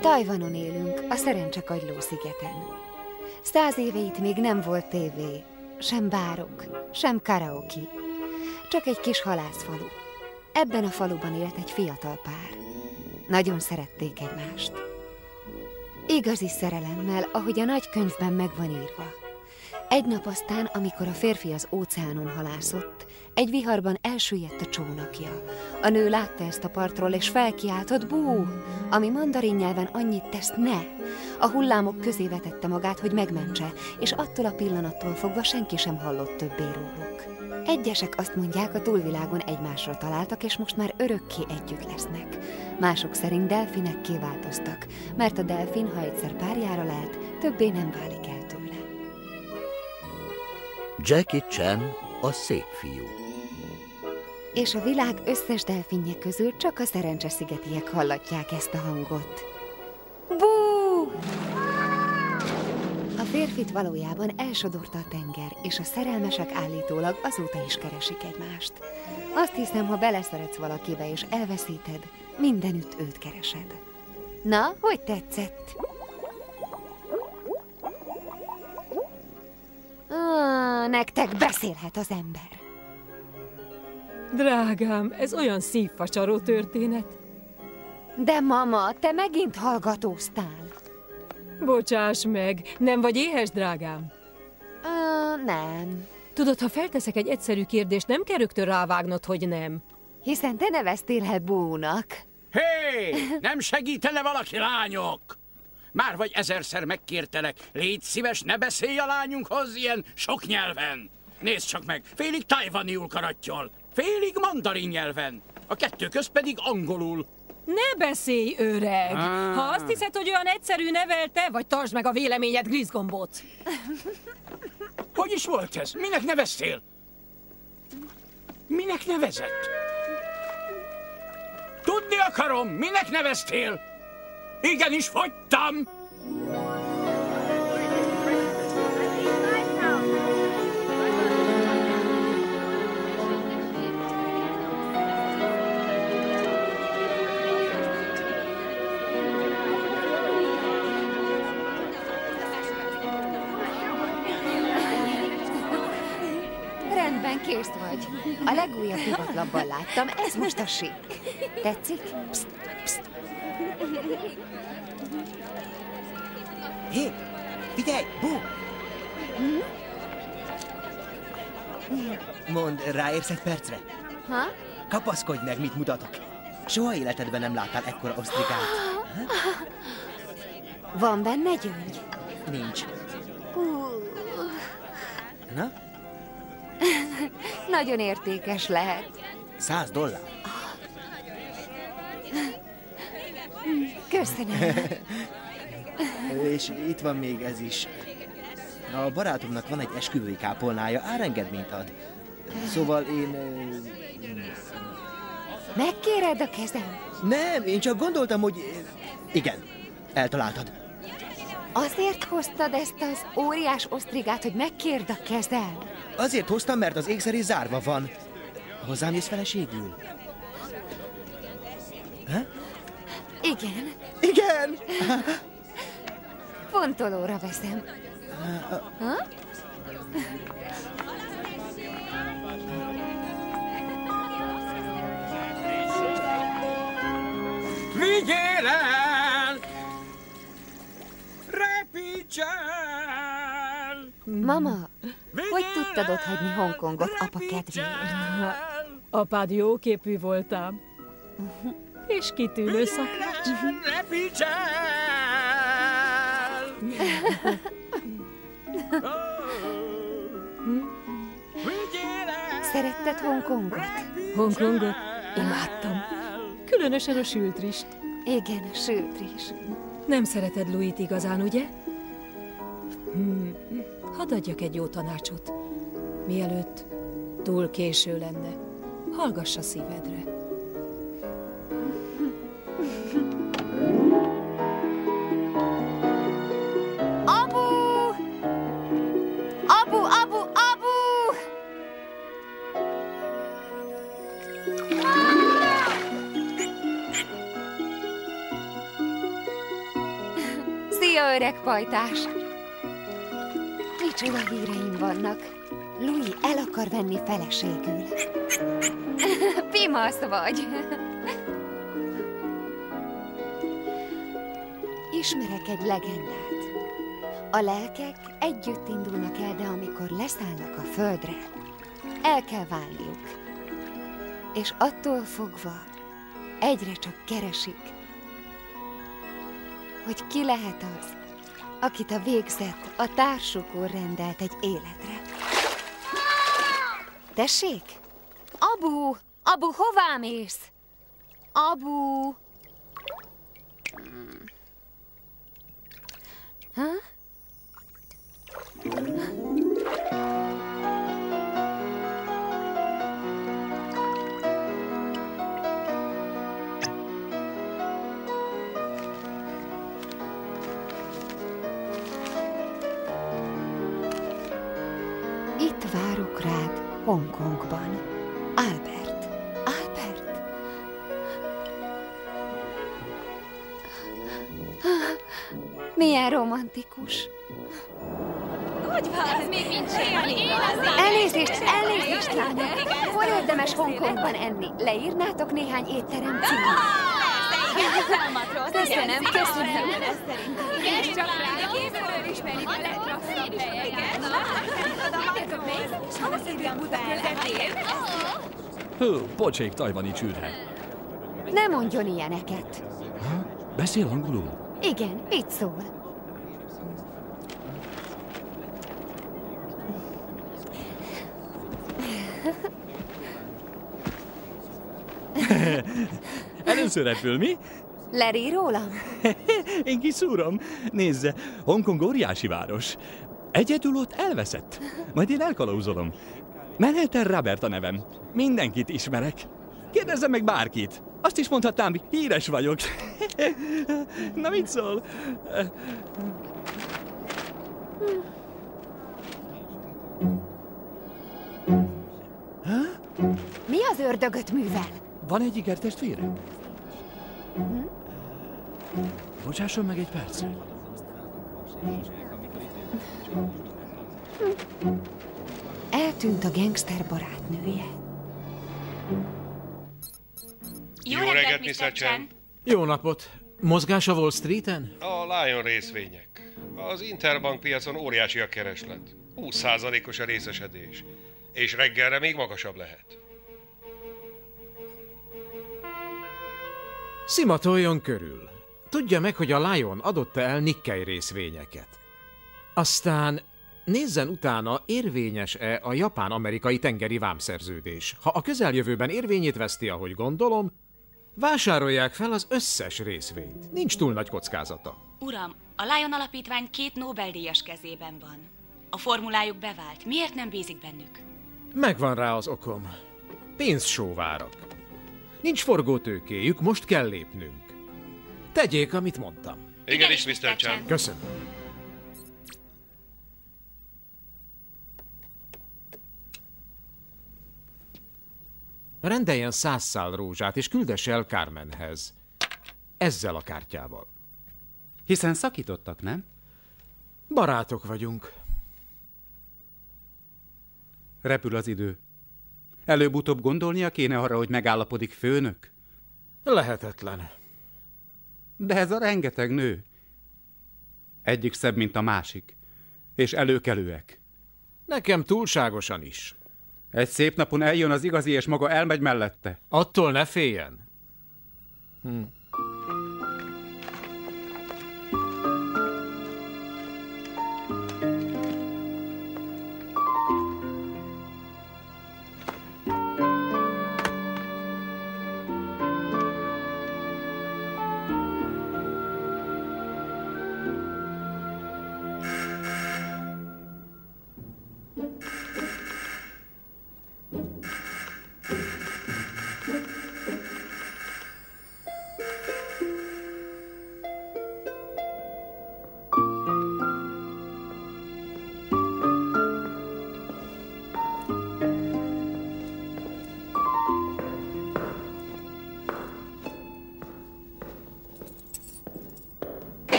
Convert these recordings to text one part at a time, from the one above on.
Tajvanon élünk, a Szerencsekagyló szigeten. 100 éve itt még nem volt tévé, sem bárok, sem karaoke. Csak egy kis halászfalu. Ebben a faluban élt egy fiatal pár. Nagyon szerették egymást. Igazi szerelemmel, ahogy a nagy könyvben meg van írva. Egy nap aztán, amikor a férfi az óceánon halászott, egy viharban elsüllyedt a csónakja. A nő látta ezt a partról, és felkiáltott, bú, ami mandarin nyelven annyit tesz, ne. A hullámok közé vetette magát, hogy megmentse, és attól a pillanattól fogva senki sem hallott többé róluk. Egyesek azt mondják, a túlvilágon egymásra találtak, és most már örökké együtt lesznek. Mások szerint delfinekké változtak, mert a delfin, ha egyszer párjára lelt, többé nem válik el tőle. Jackie Chan, a szép fiú. És a világ összes delfinje közül csak a Szerencseszigetiek hallatják ezt a hangot. Bú! A férfit valójában elsodorta a tenger, és a szerelmesek állítólag azóta is keresik egymást. Azt hiszem, ha beleszeretsz valakibe és elveszíted, mindenütt őt keresed. Na, hogy tetszett? Nektek beszélhet az ember. Drágám, ez olyan szívfacsaró történet. De mama, te megint hallgatóztál. Bocsáss meg, nem vagy éhes, drágám? Nem. Tudod, ha felteszek egy egyszerű kérdést, nem kell rögtön rávágnod, hogy nem. Hiszen te neveztél el Búnak. Hé, nem segítene valaki, lányok? Már vagy 1000-szer megkértelek, légy szíves, ne beszélj a lányunkhoz ilyen sok nyelven. Nézd csak meg, félig tajvaniul karattyol, félig mandarin nyelven, a kettő közt pedig angolul. Ne beszélj, öreg! Ha azt hiszed, hogy olyan egyszerű nevelte, vagy tartsd meg a véleményed, Griszgombóc! Hogy is volt ez? Minek neveztél? Minek nevezett? Tudni akarom, minek neveztél? Igenis fogytam! Rendben, kész vagy. A legújabb divatlapban láttam, ez most a sík. Tetszik? Pszt, pszt. Hé, figyelj, Bú! Mondd, ráérsz egy percre? Ha? Kapaszkodj meg, mit mutatok. Soha életedben nem láttál ekkora osztrigát. Van benne gyöngy? Nincs. Na? Nagyon értékes lehet. $100. Köszönöm. És itt van még ez is. A barátomnak van egy esküvői kápolnája, árengedményt ad. Szóval én... Megkéred a kezem? Nem, én csak gondoltam, hogy... Igen, eltaláltad. Azért hoztad ezt az óriás osztrigát, hogy megkérd a kezem? Azért hoztam, mert az ékszerész zárva van. Hozzám jössz feleségül? Ha? Igen. Igen! Fontolóra veszem. Ha? Vigyél el! Repíts el! Mama, hogy tudtad otthagyni Hongkongot apa kedvéért? Apád jóképű voltál. És kitűnő szakács. Repíts el! Szeretted Hongkongot? Hongkongot? Imádtam. Különösen a sült rist. Igen, a sült rizs. Nem szereted Louis-t igazán, ugye? Hadd adjak egy jó tanácsot. Mielőtt túl késő lenne, hallgass a szívedre. Abu! Abu, Abu, Abu! Szia, öreg pajtás! Micsoda híreim vannak. Louis el akar venni feleségül. Pimasz vagy. Ismerek egy legendát. A lelkek együtt indulnak el, de amikor leszállnak a földre, el kell válniuk. És attól fogva egyre csak keresik, hogy ki lehet az, akit a végzet, a társukul rendelt egy életre. Tessék? Abu! Abu, hová mész? Abu! Ha? Itt várok rád Hongkongban. Albert. Albert. Milyen romantikus. Hogy van? Ez még nincs semmi. Elnézést, lányok. Hol érdemes Hongkongban enni? Leírnátok néhány étterem címét? Köszönöm. Igen, csak rá kívülről ismerik a legrosszabb helyeket. Pocsék tajvani csürhe. Ne mondjon ilyeneket. Beszél angolul? Igen, mit szól? Először repül, mi? Leri rólam? Én kiszúrom. Nézze, Hongkong óriási város. Egyedül ott elveszett. Majd én elkalauzolom. Manhattan Robert a nevem. Mindenkit ismerek. Kérdezze meg bárkit. Azt is mondhatnám, híres vagyok. Na, mit szól? Mi az ördögöt művel? Van egy ikertestvére? Bocsásson meg egy percet. Eltűnt a gangster barátnője. Jó reggelt, Mr. Chen! Jó napot! Mozgás a Wall Streeten? A Lion részvények. Az Interbank piacon óriási a kereslet. 20%-os a részesedés. És reggelre még magasabb lehet. Szimatoljon körül. Tudja meg, hogy a Lion adott el Nikkei részvényeket. Aztán nézzen utána, érvényes-e a japán-amerikai tengeri vámszerződés. Ha a közeljövőben érvényét veszti, ahogy gondolom, vásárolják fel az összes részvényt. Nincs túl nagy kockázata. Uram, a Lion Alapítvány 2 Nobel-díjas kezében van. A formulájuk bevált. Miért nem bízik bennük? Megvan rá az okom. Pénzsóvárak. Nincs forgótőkéjük, most kell lépnünk. Tegyék, amit mondtam. Igenis, Mr. Chen. Köszönöm. Rendeljen 100 szál rózsát, és küldesse el Carmenhez. Ezzel a kártyával. Hiszen szakítottak, nem? Barátok vagyunk. Repül az idő. Előbb-utóbb gondolnia kéne arra, hogy megállapodik főnök? Lehetetlen. De ez a rengeteg nő. Egyik szebb, mint a másik. És előkelőek. Nekem túlságosan is. Egy szép napon eljön az igazi, és maga elmegy mellette. Attól ne féljen.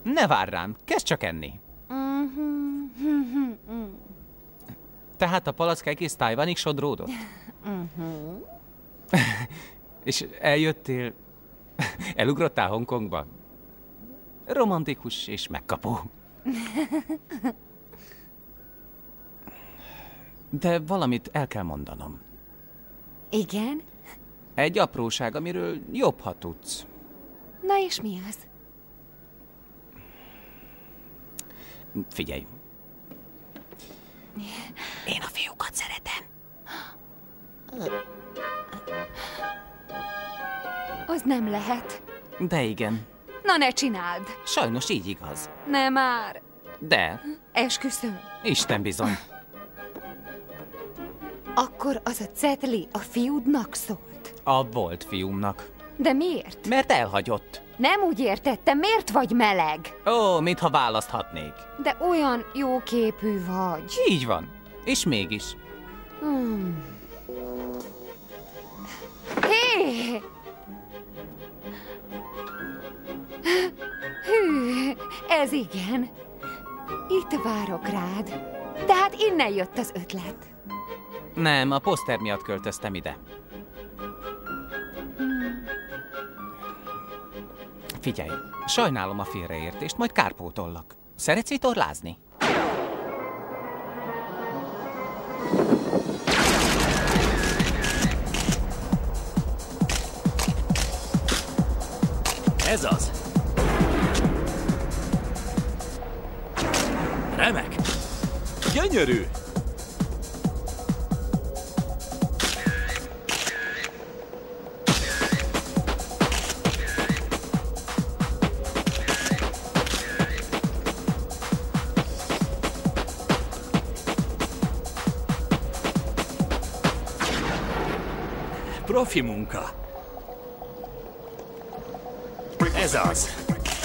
Ne várj rám, kezd csak enni. Tehát a palack egész Tajvanig sodródott? És eljöttél, elugrottál Hongkongba? Romantikus és megkapó. De valamit el kell mondanom. Igen? Egy apróság, amiről jobb, ha tudsz. Na és mi az? Figyelj. Én a fiúkat szeretem. Az nem lehet. De igen. Na ne csináld! Sajnos így igaz. Nem már. De. Esküszöm. Isten bizony. Akkor az a cetli a fiúdnak szólt? A volt fiúmnak. De miért? Mert elhagyott. Nem úgy értettem, miért vagy meleg? Ó, mintha választhatnék. De olyan jóképű vagy. Így van. És mégis. Hé! Hű, ez igen. Itt várok rád. Tehát innen jött az ötlet. Nem, a poszter miatt költöztem ide. Figyelj, sajnálom a félreértést, majd kárpótollak. Szeretsz vitorlázni? Ez az. Remek. Gyönyörű. Profi munka. Ez az.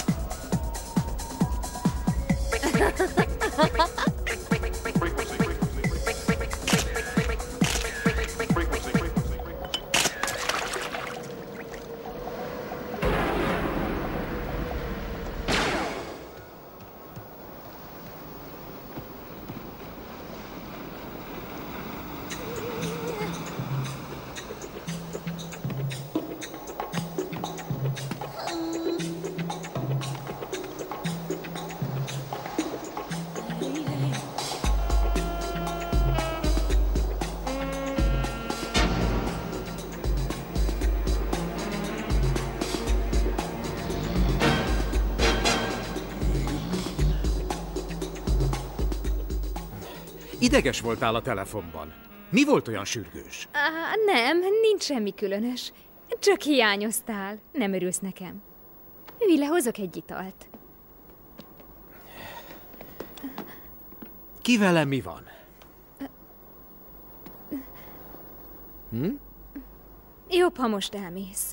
Ideges voltál a telefonban. Mi volt olyan sürgős? Nem, nincs semmi különös. Csak hiányoztál. Nem örülsz nekem. Ülj le, hozok egy italt. Ki velem mi van? Jobb, ha most elmész.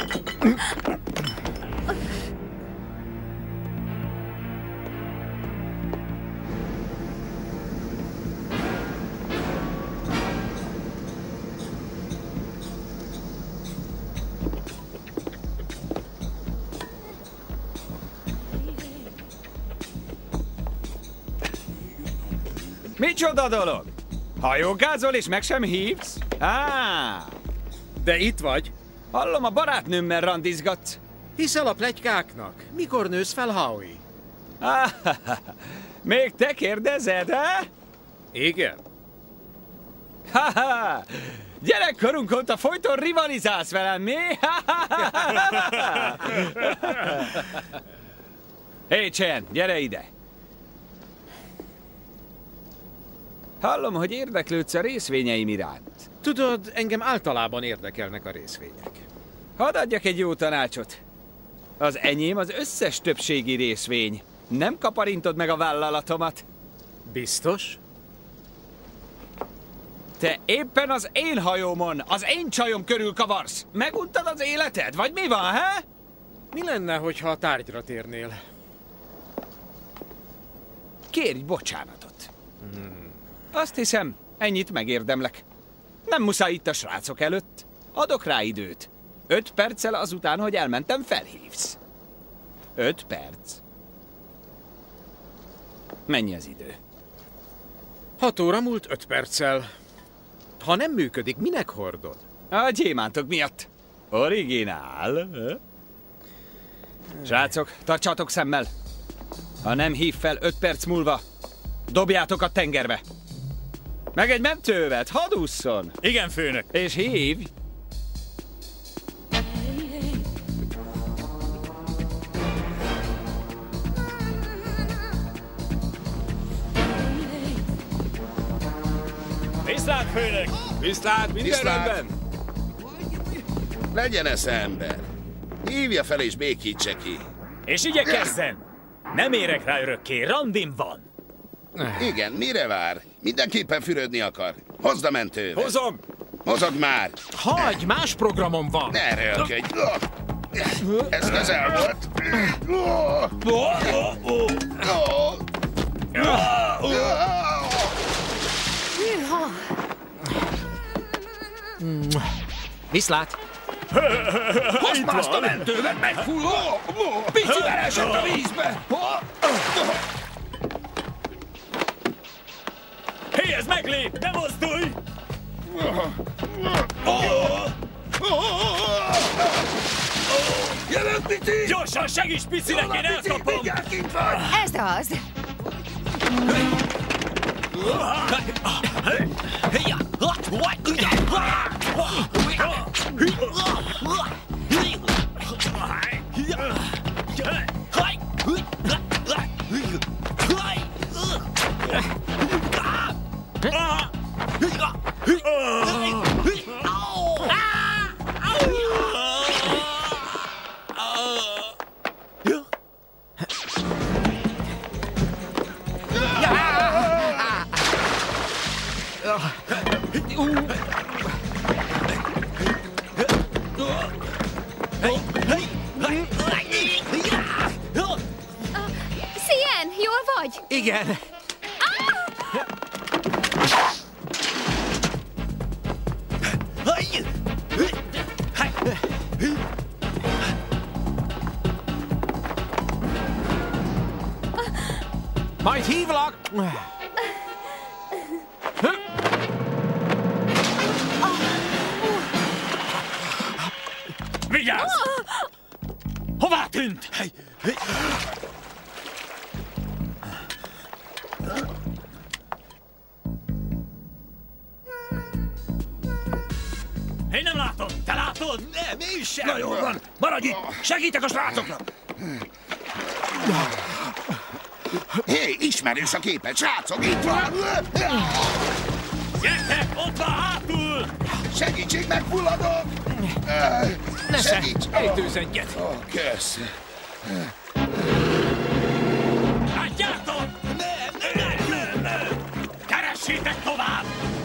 Micsoda dolog? Hajógázol és meg sem hívsz? De itt vagy. Hallom, a barátnőmmel randizgatsz. Hiszel a pletykáknak? Mikor nősz fel, Howie? Még te kérdezed, he? Igen. Gyerekkorunk óta folyton rivalizálsz velem, mi? Hé, Chen, gyere ide! Hallom, hogy érdeklődsz a részvényeim iránt. Tudod, engem általában érdekelnek a részvények. Hadd adjak egy jó tanácsot. Az enyém az összes többségi részvény. Nem kaparintod meg a vállalatomat. Biztos? Te éppen az én hajómon, az én csajom körül kavarsz. Meguntad az életed, vagy mi van, he? Mi lenne, hogyha a tárgyra térnél? Kérj bocsánatot. Azt hiszem, ennyit megérdemlek. Nem muszáj itt a srácok előtt. Adok rá időt. 5 perccel azután, hogy elmentem, felhívsz. 5 perc. Mennyi az idő? 6 óra múlt 5 perccel. Ha nem működik, minek hordod? A gyémántok miatt. Originál. Srácok, tartsátok szemmel. Ha nem hív fel 5 perc múlva, dobjátok a tengerbe. Meg egy mentővet, hadd ússzon. Igen, főnök. És hívj. Viszlát, főnök! Viszlát, minden rendben? Legyen esze, ember. Hívja fel és békítse ki. És igyekezzen! Nem érek rá örökké, randim van! Igen, mire vár? Mindenképpen fürödni akar. Hozd a mentőt. Hozom! Hozod már! Hagyj, más programom van! Ne rölködj! Ez közel volt! Viszlát! Hozd már azt a mentővet, megfulló! Pici belesett a vízbe! Hé, ez meglép! Ne mozdulj! Jövök, Pici! Gyorsan segíts Picinek, én elkapom! Ez az! Szien, jól vagy? Igen. Majd hívlak! Vigyázz! Hová tűnt? Én nem látom! Te látod? Nem, én sem! Na jól van! Maradj itt! Segítek a srácoknak! Hé, ismerős a képet, srácok, itt van! Gyertek, ott van hátul! Segítség, megfulladok! Segíts! Ejtőz egyet! Kösz! Látjátok? Nem! Keressétek tovább!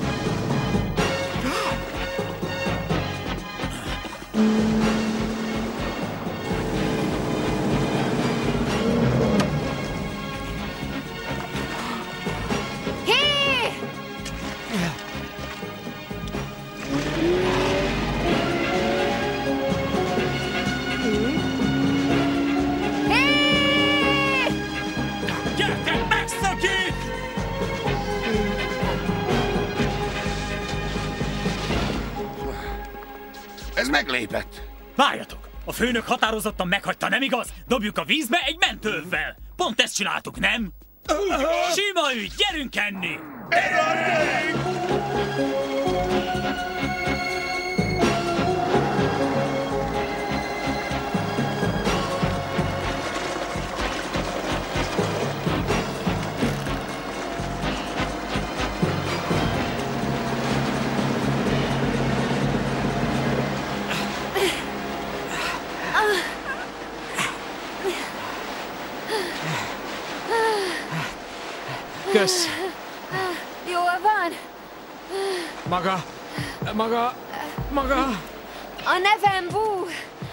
Ez meglépett. Várjatok! A főnök határozottan meghagyta, nem igaz? Dobjuk a vízbe egy mentővel. Pont ezt csináltuk, nem? Sima ügy, gyerünk enni! Kösz. Jól van? Maga... A nevem Bú.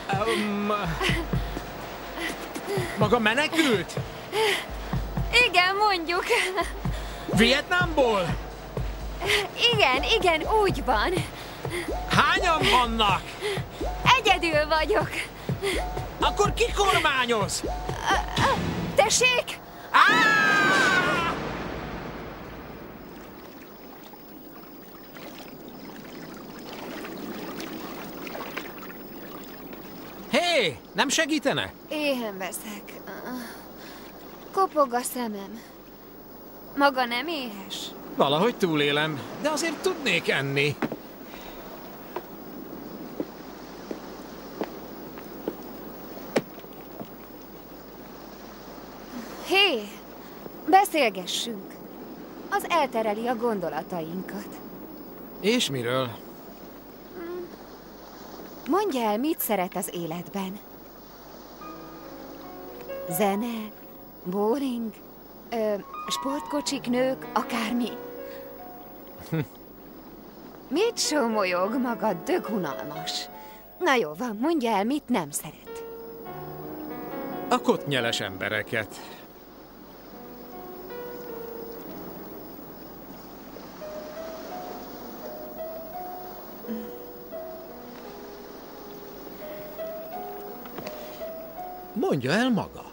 Maga menekült? Igen, mondjuk. Vietnámból? Igen, úgy van. Hányan vannak? Egyedül vagyok. Akkor ki kormányoz? Tessék? Hé, nem segítene? Éhen veszek. Kopog a szemem. Maga nem éhes? Valahogy túlélem, de azért tudnék enni. Hé, beszélgessünk. Az eltereli a gondolatainkat. És miről? Mondja el, mit szeret az életben? Zene, bowling, sportkocsik, nők, akármi. Mit somolyog maga, dögunalmas? Na jó van, mondja el, mit nem szeret. A kottnyeles embereket. Mondja el maga.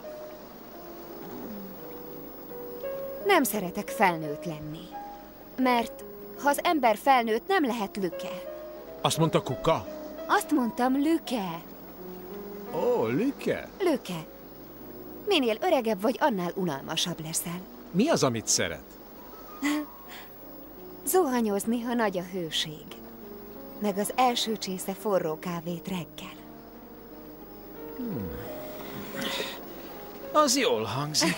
Nem szeretek felnőtt lenni. Mert ha az ember felnőtt, nem lehet lüke. Azt mondta kuka? Azt mondtam, lüke. Ó, lüke? Lüke. Minél öregebb vagy, annál unalmasabb leszel. Mi az, amit szeret? Zuhanyozni, ha nagy a hőség. Meg az első csésze forró kávét reggel. Az jól hangzik.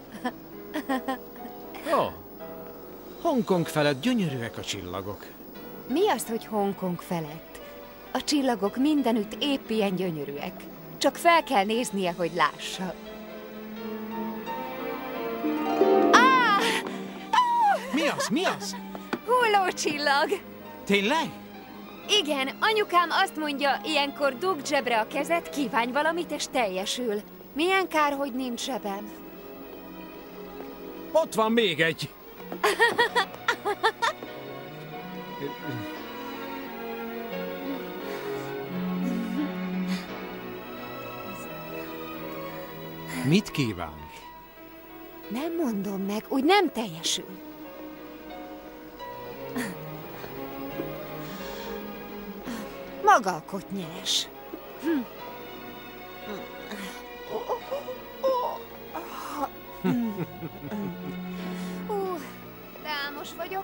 Ó, Hongkong felett gyönyörűek a csillagok. Mi az, hogy Hongkong felett? A csillagok mindenütt épp ilyen gyönyörűek. Csak fel kell néznie, hogy lássa. Mi az? Mi az? Hullócsillag! Tényleg? Igen, anyukám azt mondja, ilyenkor dugd zsebre a kezed, kívánj valamit, és teljesül. Milyen kár, hogy nincs zsebem. Ott van még egy. Mit kíván? Nem mondom meg, úgy nem teljesül. Maga a kottnyeles. Rámos vagyok.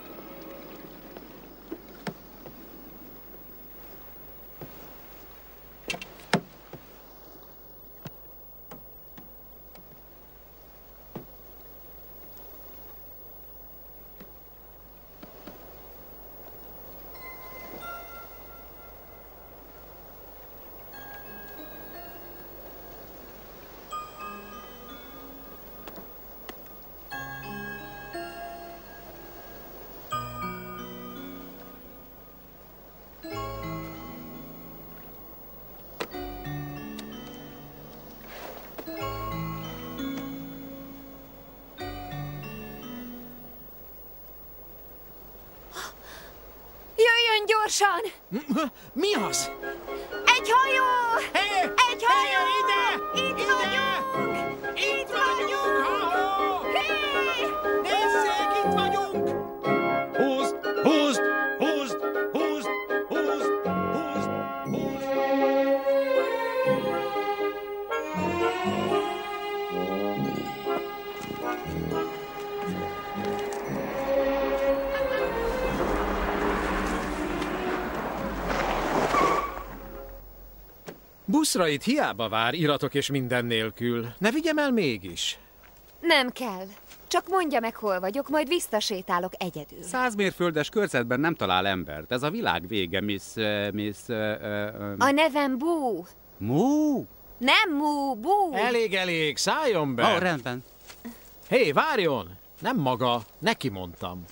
Jöjjön gyorsan! Mi az? Egy hajó! Hé! Egy hajó! Ide! Itt vagyunk! Itt vagyunk! Ha-ho! Hé! Nézzék, itt vagyunk! Húzd! Húzd! Húzd! Húzd! Húzd! Húzd! Húzd! Buszra itt hiába vár, iratok és minden nélkül. Ne vigyem el mégis. Nem kell. Csak mondja meg, hol vagyok, majd visszasétálok egyedül. 100 mérföldes körzetben nem talál embert. Ez a világ vége, Miss... A nevem Bú. Mú? Nem Mú, Bú. Elég, szálljon be! Ó, rendben. Hé, várjon! Nem maga, neki mondtam.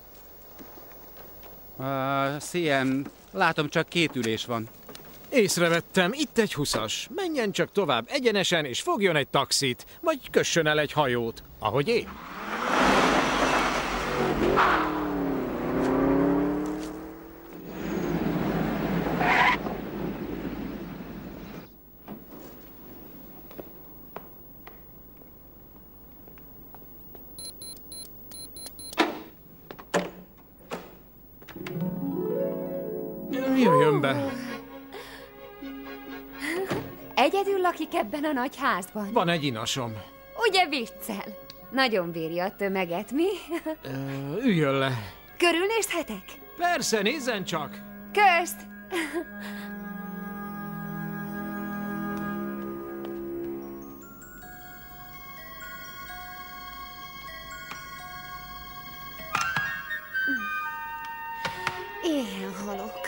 CM, látom, csak 2 ülés van. Észrevettem, itt egy 20-as. Menjen csak tovább egyenesen, és fogjon egy taxit, vagy kössön el egy hajót, ahogy én. szembe. Egyedül lakik ebben a nagy házban? Van egy inasom. Ugye viccel? Nagyon bírja a tömeget, mi? Üljön le. Körülnézhetek? Persze, nézzen csak. Köszt! Éhen halok.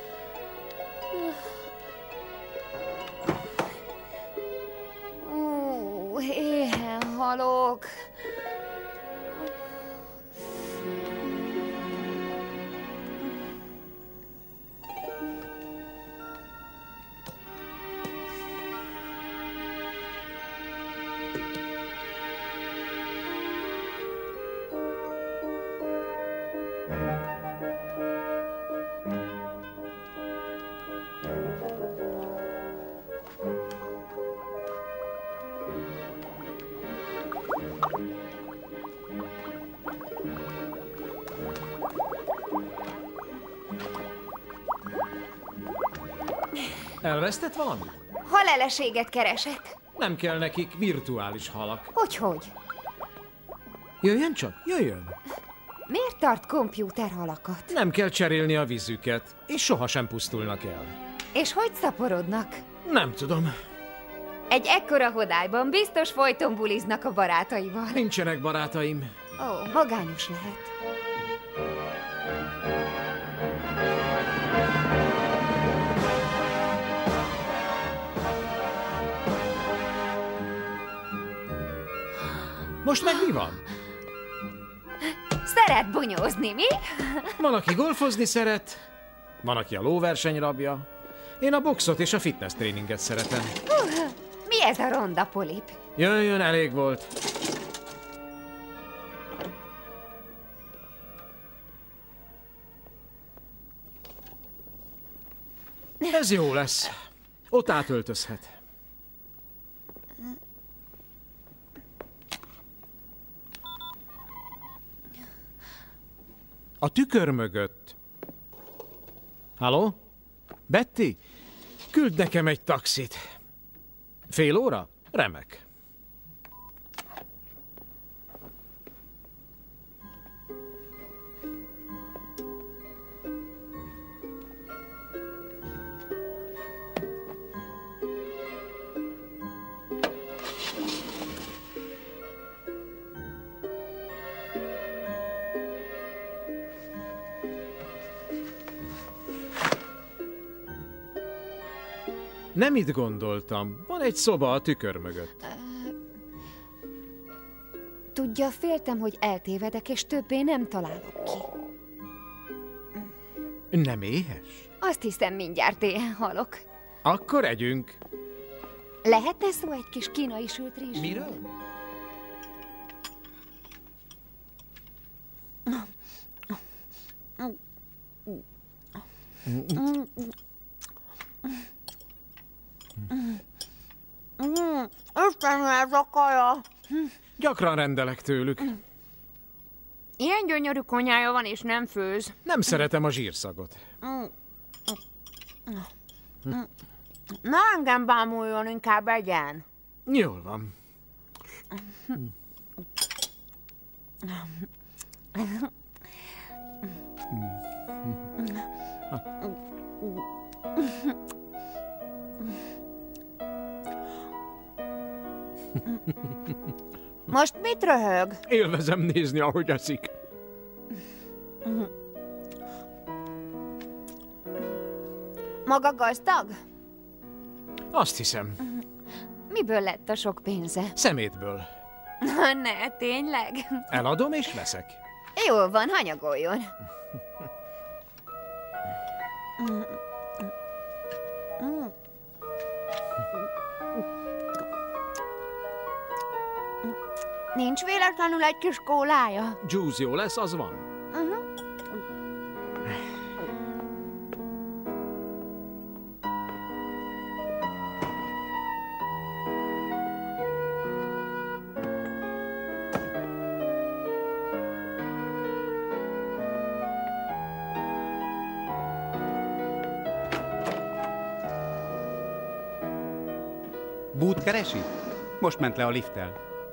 Éhen halok. Elvesztett valami? Haleleséget keresek. Nem kell nekik virtuális halak. Hogy? Jöjjön csak, jöjjön. Miért tart kompjúterhalakat? Nem kell cserélni a vízüket, és sohasem pusztulnak el. És hogy szaporodnak? Nem tudom. Egy ekkora hodályban biztos folyton buliznak a barátaival. Nincsenek barátaim. Ó, magányos lehet. Most meg mi van? Szeret bunyózni, mi? Van, aki golfozni szeret, van, aki a lóverseny rabja. Én a boxot és a fitness tréninget szeretem. Mi ez a ronda polip? Jöjjön, elég volt. Ez jó lesz. Ott átöltözhet. A tükör mögött. Halló? Betty? Küld nekem egy taxit. Fél óra? Remek. Nem itt gondoltam. Van egy szoba a tükör mögött. Tudja, féltem, hogy eltévedek, és többé nem találok ki. Nem éhes? Azt hiszem, mindjárt éhen halok. Akkor együnk. Lehetne szó egy kis kínai sült rizsről? Miről? Istenő, ez a kaja! Gyakran rendelek tőlük. Ilyen gyönyörű konyája van, és nem főz. Nem szeretem a zsírszagot. Na, engem bámuljon, inkább egyen. Jól van. Most mit röhög? Élvezem nézni, ahogy eszik. Maga gazdag? Azt hiszem. Miből lett a sok pénze? Szemétből. Ne, tényleg? Eladom és veszek. Jól van, hanyagoljon. Nincs véletlenül egy kis kólája? Juice jó lesz, az van. Bút keresi? Most ment le a lifttel.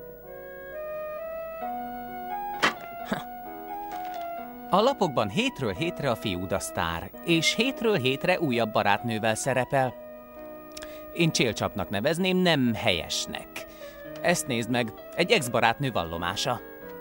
A lapokban hétről hétre a fiúd a sztár, és hétről hétre újabb barátnővel szerepel. Én csélcsapnak nevezném, nem helyesnek. Ezt nézd meg, egy ex-barátnő vallomása.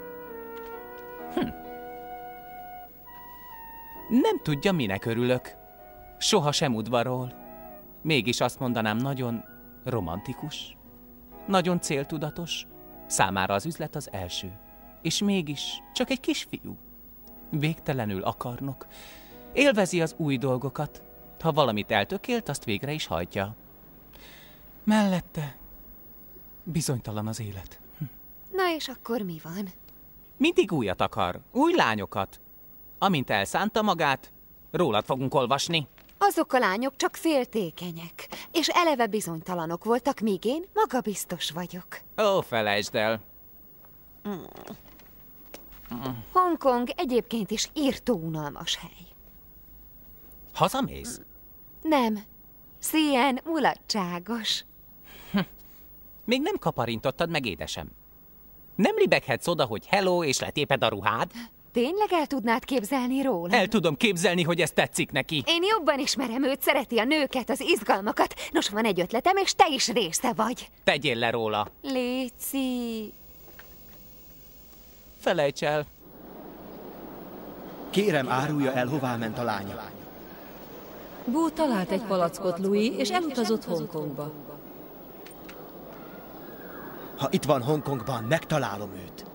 Nem tudja, minek örülök. Soha sem udvarol. Mégis azt mondanám, nagyon romantikus, nagyon céltudatos. Számára az üzlet az első. És mégis csak egy kisfiú. Végtelenül akarnok. Élvezi az új dolgokat. Ha valamit eltökélt, azt végre is hajtja. Mellette bizonytalan az élet. Na és akkor mi van? Mindig újat akar, új lányokat. Amint elszánta magát, rólad fogunk olvasni. Azok a lányok csak féltékenyek, és eleve bizonytalanok voltak, míg én magabiztos vagyok. Ó, felejtsd el. Hongkong egyébként is írtó unalmas hely. Hazamész? Nem. Szien mulatságos. Még nem kaparintottad meg, édesem. Nem libeghetsz oda, hogy hello, és letéped a ruhád? Tényleg el tudnád képzelni róla? El tudom képzelni, hogy ez tetszik neki. Én jobban ismerem őt, szereti a nőket, az izgalmakat. Nos, van egy ötletem, és te is része vagy. Tegyél le róla. Léci. Felejts el. Kérem, árulja el, hová ment a lánya. Bó talált egy palackot, Louis, és elutazott Hongkongba. Ha itt van Hongkongban, megtalálom őt.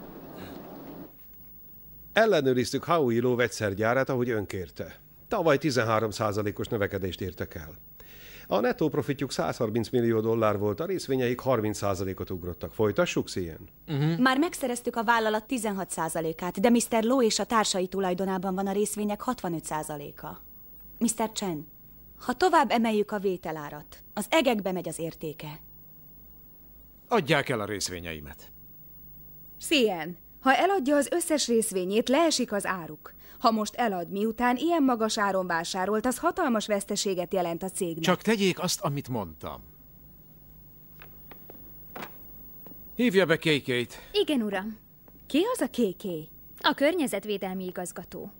Ellenőriztük Howie lóvegyszergyárát, ahogy ön kérte. Tavaly 13%-os növekedést értek el. A nettó profitjuk $130 millió volt, a részvényeik 30%-ot ugrottak. Folytassuk, Szien? Már megszereztük a vállalat 16%-át, de Mr. Low és a társai tulajdonában van a részvények 65%-a. Mr. Chen, ha tovább emeljük a vételárat, az egekbe megy az értéke. Adják el a részvényeimet. Szien, ha eladja az összes részvényét, leesik az áruk. Ha most elad, miután ilyen magas áron vásárolt, az hatalmas veszteséget jelent a cégnek. Csak tegyék azt, amit mondtam. Hívja be KK-t. Igen, uram. Ki az a KK? A környezetvédelmi igazgató.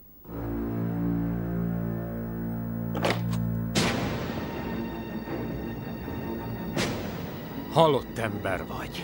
Halott ember vagy.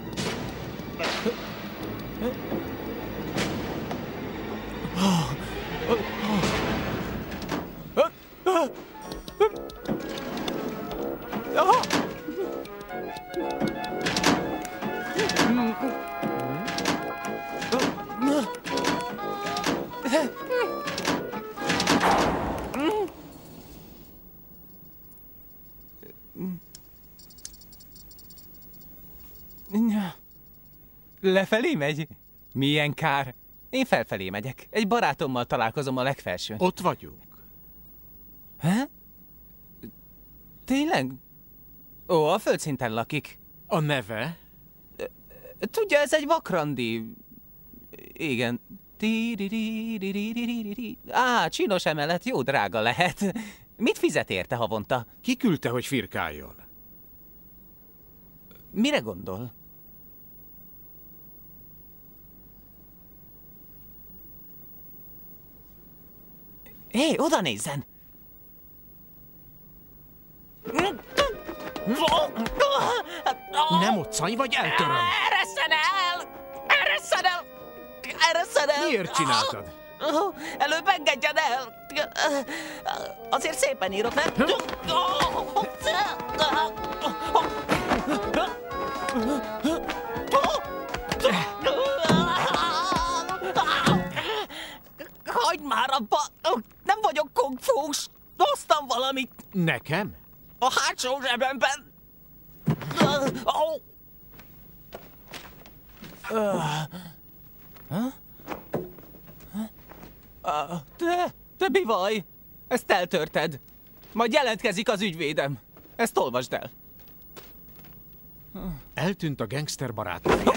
Lefelé megy? Milyen kár. Én felfelé megyek. Egy barátommal találkozom a legfelsőn. Ott vagyunk. Há? Tényleg? Ó, a földszinten lakik. A neve? Tudja, ez egy vakrandi. Igen. Csinos emelet, jó drága lehet. Mit fizet érte havonta? Ki küldte, hogy firkáljon? Mire gondol? Hé, oda nézzen! Nem otszaj, vagy eltöröm! Eresszen el! Eresszen el! Eresszen el! Miért csináltad? Előbb engedjen el! Azért szépen írok, nem? Hagyd már abba! Nem vagyok kungfús! Hoztam valamit! Nekem? A hátsó zsebemben! Te mi vaj? Ezt eltörted. Majd jelentkezik az ügyvédem. Ezt olvasd el. Eltűnt a gangster barátnője.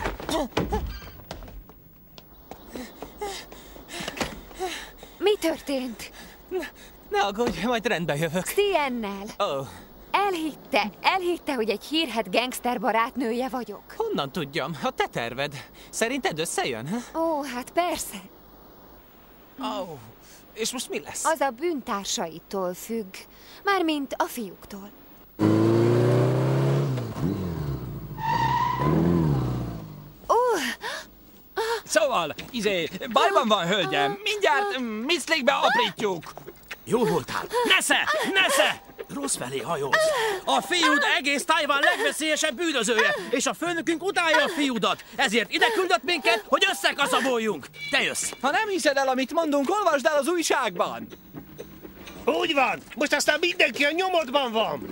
Mi történt? Ne aggódj, majd rendbe jövök. Siennel. Oh. Elhitte, hogy egy hírhedt gangster barátnője vagyok. Honnan tudjam? A te terved. Szerinted összejön? Ó, hát persze. Ó, és most mi lesz? Az a bűntársaitól függ. Mármint a fiúktól. Szóval, bajban van, hölgyem. Mindjárt miszlikbe aprítjuk. Jó voltál. Nesze! Rossz felé hajolsz. A fiúd egész Tajvan legveszélyesebb bűnözője, és a főnökünk utálja a fiúdat. Ezért ide küldött minket, hogy összekaszaboljunk. Te jössz. Ha nem hiszed el, amit mondunk, olvasd el az újságban. Úgy van. Most aztán mindenki a nyomodban van.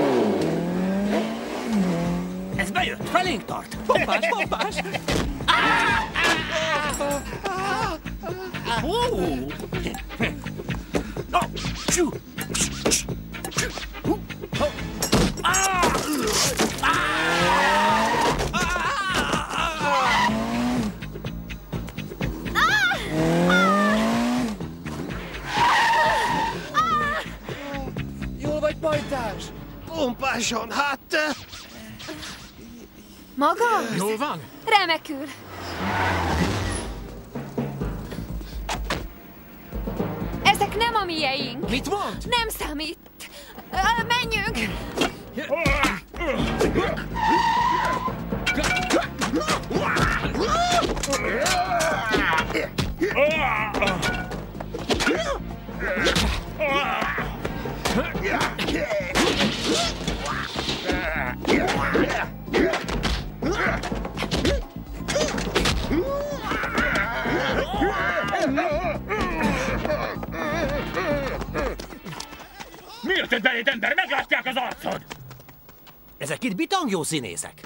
Ez bejött, felénk tart. Pompás! Jól vagy, pajtás? Pompásan, hát te... Maga? Jól van? Remekül. Ezek nem a mieink. Mit mond? Nem számít. Menjünk! Miért jött beléd, ember? Meglátják az arcod! Ezek itt bitangjó színészek.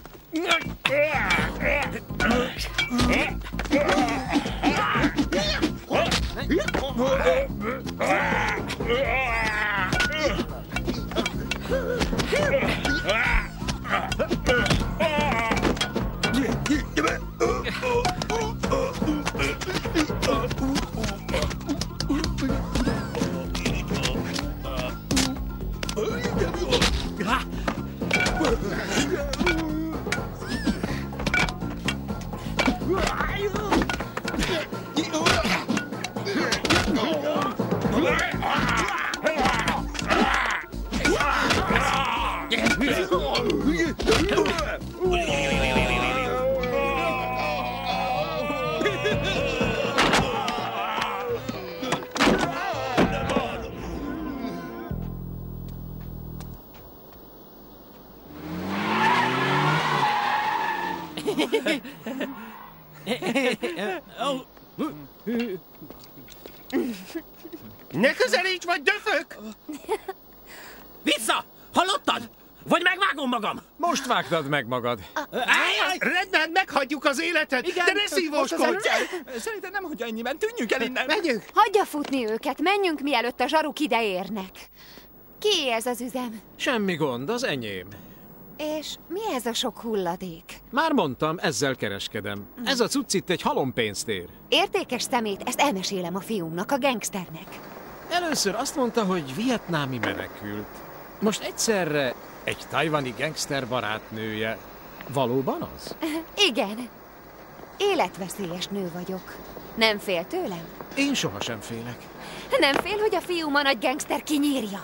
Ne közelíts, vagy döfök! Vissza! Hallottad? Vagy megvágom magam! Most vágtad meg magad. Rendben, meghagyjuk az életet, igen, de ne szívóskodj! Szerintem nem hagyja ennyiben, tűnjünk el innen! Megyünk! Hagyja futni őket, menjünk, mielőtt a zsaruk ide érnek. Kié ez az üzem? Semmi gond, az enyém. És mi ez a sok hulladék? Már mondtam, ezzel kereskedem. Ez a cucc itt egy halompénztér. Értékes szemét, ezt elmesélem a fiúmnak, a gangsternek. Először azt mondta, hogy vietnámi menekült. Most egyszerre egy tajvani gangster barátnője. Valóban az? Igen. Életveszélyes nő vagyok. Nem fél tőlem? Én sohasem félek. Nem fél, hogy a fiúm a nagy gangster kinyírja?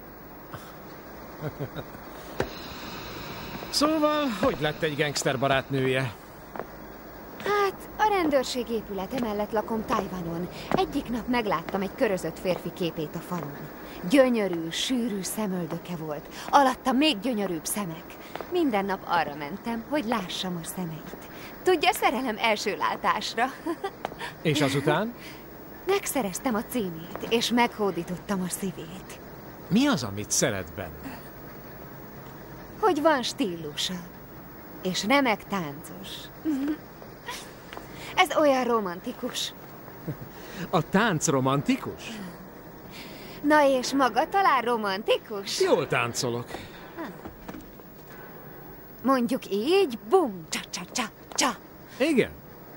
Szóval, hogy lett egy gangster barátnője? Hát, a rendőrség épülete mellett lakom Tajvanon. Egyik nap megláttam egy körözött férfi képét a falon. Gyönyörű, sűrű szemöldöke volt. Alatta még gyönyörűbb szemek. Minden nap arra mentem, hogy lássam a szemeit. Tudja, szerelem első látásra. És azután? Megszereztem a címét, és meghódítottam a szívét. Mi az, amit szeret benne? Hogy van stílusa, és remek táncos. Ez olyan romantikus. A tánc romantikus? Na és maga talán romantikus? Jól táncolok. Mondjuk így, bum, csa-csa-csa-csa. Igen.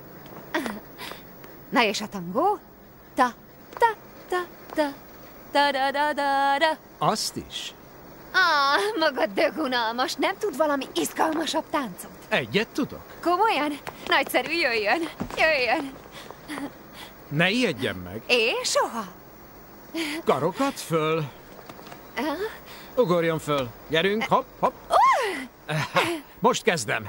Na és a tangó? Ta-ta-ta-ta, ta-da-da-da-da. Azt is. Maga dögunalmas. Nem tud valami izgalmasabb táncot? Egyet tudok. Komolyan? Nagyszerű, jöjjön. Jöjjön. Ne ijedjen meg. Én soha. Karokat föl. Ugorjon föl. Gyerünk, hopp, hopp. Most kezdem.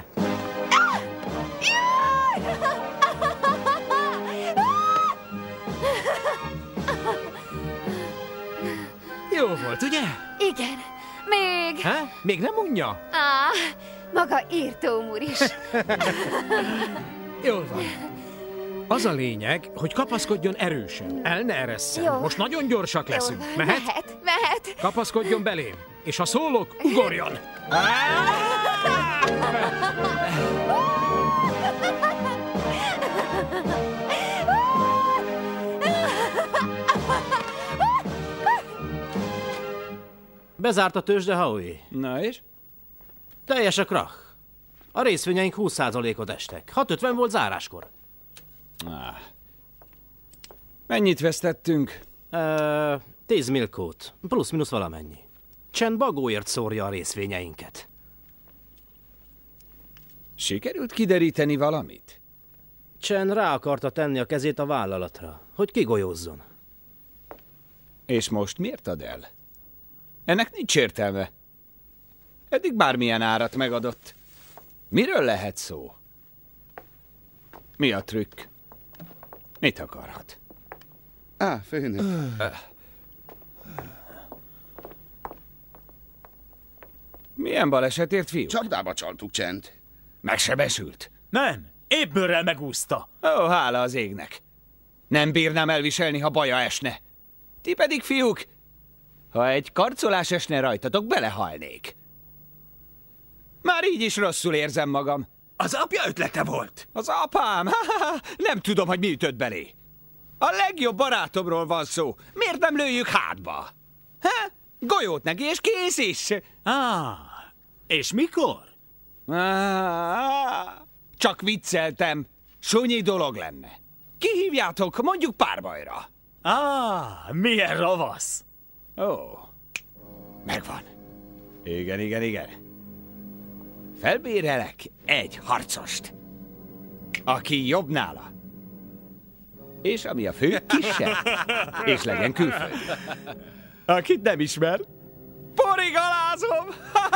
Jó volt, ugye? Igen. Még... Még nem unja? Maga írtóm úr is. Jól van. Az a lényeg, hogy kapaszkodjon erősen. El ne eresszen. Jó. Most nagyon gyorsak leszünk. Mehet? Mehet. Kapaszkodjon belém. És ha szólok, ugorjon. Bezárt a tőzsde, Howie. Na és? Teljes a krach. A részvényeink 20%-ot estek. 6,50 volt záráskor. Mennyit vesztettünk? 10 milkót. Plusz-minusz valamennyi. Chen bagóért szórja a részvényeinket. Sikerült kideríteni valamit? Chen rá akarta tenni a kezét a vállalatra, hogy kigolyózzon. És most miért ad el? Ennek nincs értelme. Eddig bármilyen árat megadott. Miről lehet szó? Mi a trükk? Mit akarhat? Főnök. Milyen balesetért, fiúk? Csapdába csaltuk Chent. Megsebesült? Nem, épp bőrrel megúszta. Ó, hála az égnek. Nem bírnám elviselni, ha baja esne. Ti pedig, fiúk, ha egy karcolás esne rajtatok, belehalnék. Már így is rosszul érzem magam. Az apja ötlete volt. Az apám? Nem tudom, hogy mi ütött belé. A legjobb barátomról van szó. Miért nem lőjük hátba? Golyót neki, és kész is. És mikor? Csak vicceltem. Sunyi dolog lenne. Kihívjátok, mondjuk párbajra. Milyen ravasz. Megvan. Igen. Felbérelek egy harcost, aki jobb nála. És ami a fő, kisebb, és legyen külföld. Akit nem ismer, porigalázom!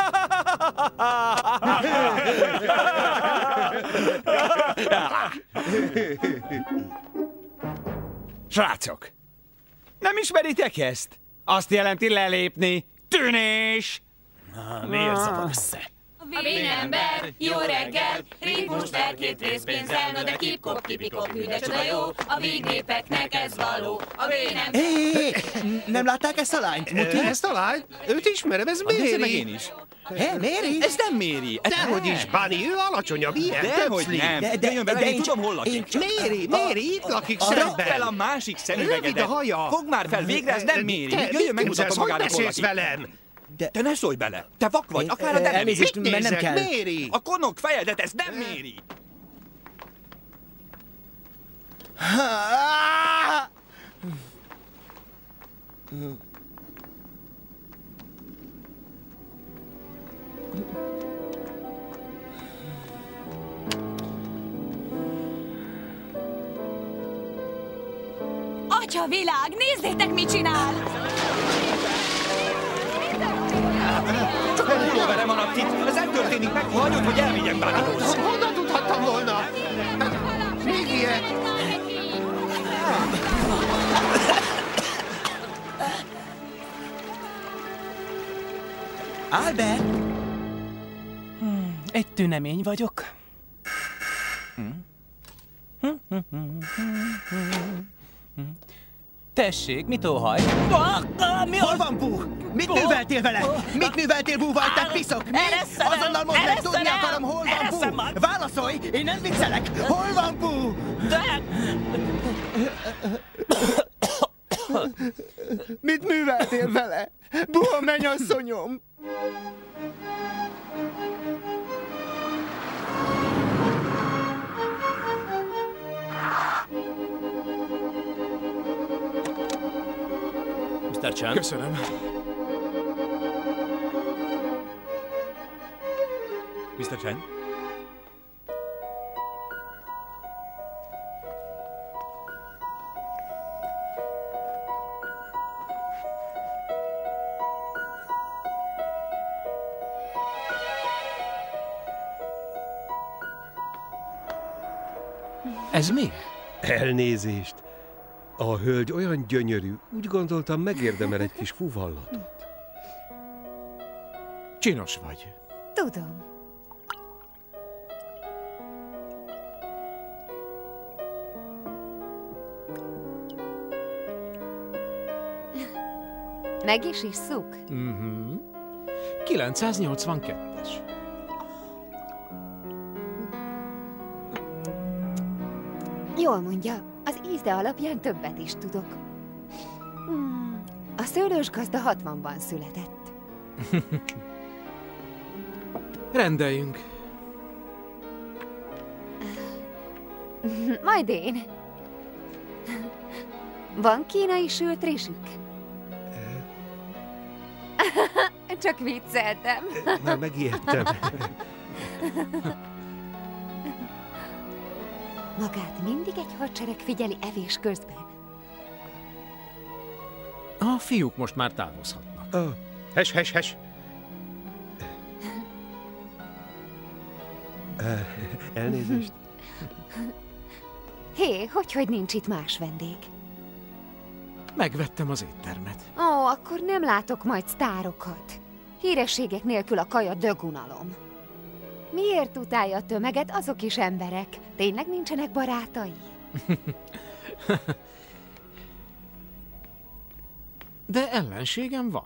Srácok, nem ismeritek ezt? Azt jelenti lelépni. Tűnés! Miért zavar össze? A vénember, jó reggel, ritmus ver 2 részpénzzel, no de kip-kop, kipikop, hűde csoda jó, a vígnépeknek ez való, a vénember... Nem látták ezt a lányt, Muti? Ezt a lányt? Őt ismerem, ez Méri. meg én is. Méri? Ez nem Méri. Dehogy is, Bunny, ő alacsonyabb, ilyen Dehogy többszli. nem. Jöjjön vele, én tudom, hol lakik. Méri, itt lakik Radd szemben. fel a másik szemüvegedet. Rövid a haja. Fogd már fel, végre ez nem Méri. Te Jöjjön, mit megmutatom képzelsz, magának, hogy hol beszélsz lakik. velem? Te ne szólj bele! Te vak vagy, akár a nem elnézést, Mit mennem nézek, kell. Méri? A konok fejedet, ez nem Méri! Atya világ, nézzétek, mit csinál! Csak nem pulóverem maradt itt. Ez nem történik meg, ha hagyod, hogy elvigyek Bunnyhoz. Honnan tudhattam volna? Még ilyet? Albert! Egy tünemény vagyok. Tessék, mit óhaj? Hol van Bú? Mit műveltél vele? Mit műveltél Búval, te piszok? Mi? Azonnal mondd meg, tudni akarom, hol van Bú? Válaszolj, én nem viccelek! Hol van Bú? Mit műveltél vele? Bú, a mennyasszonyom! Mr. Chen? Köszönöm. Mr. Chen? Ez mi? Elnézést. A hölgy olyan gyönyörű, úgy gondoltam megérdemel egy kis fuvallatot. Csinos vagy. Tudom. Meg is isszuk? 982-es. Jól mondja, az íze alapján többet is tudok. A szőlős gazda 60-ban született. Rendeljünk. Majd én. Van kínai sült rizsük? Csak vicceltem. Már megijedtem. Magát mindig egy hadsereg figyeli evés közben. A fiúk most már távozhatnak. Hes. Elnézést. Hé, hogy nincs itt más vendég? Megvettem az éttermet. Ó, akkor nem látok majd sztárokat. Hírességek nélkül a kaja dögunalom. Miért utálja a tömeget, azok is emberek? Tényleg nincsenek barátai? De ellenségem van.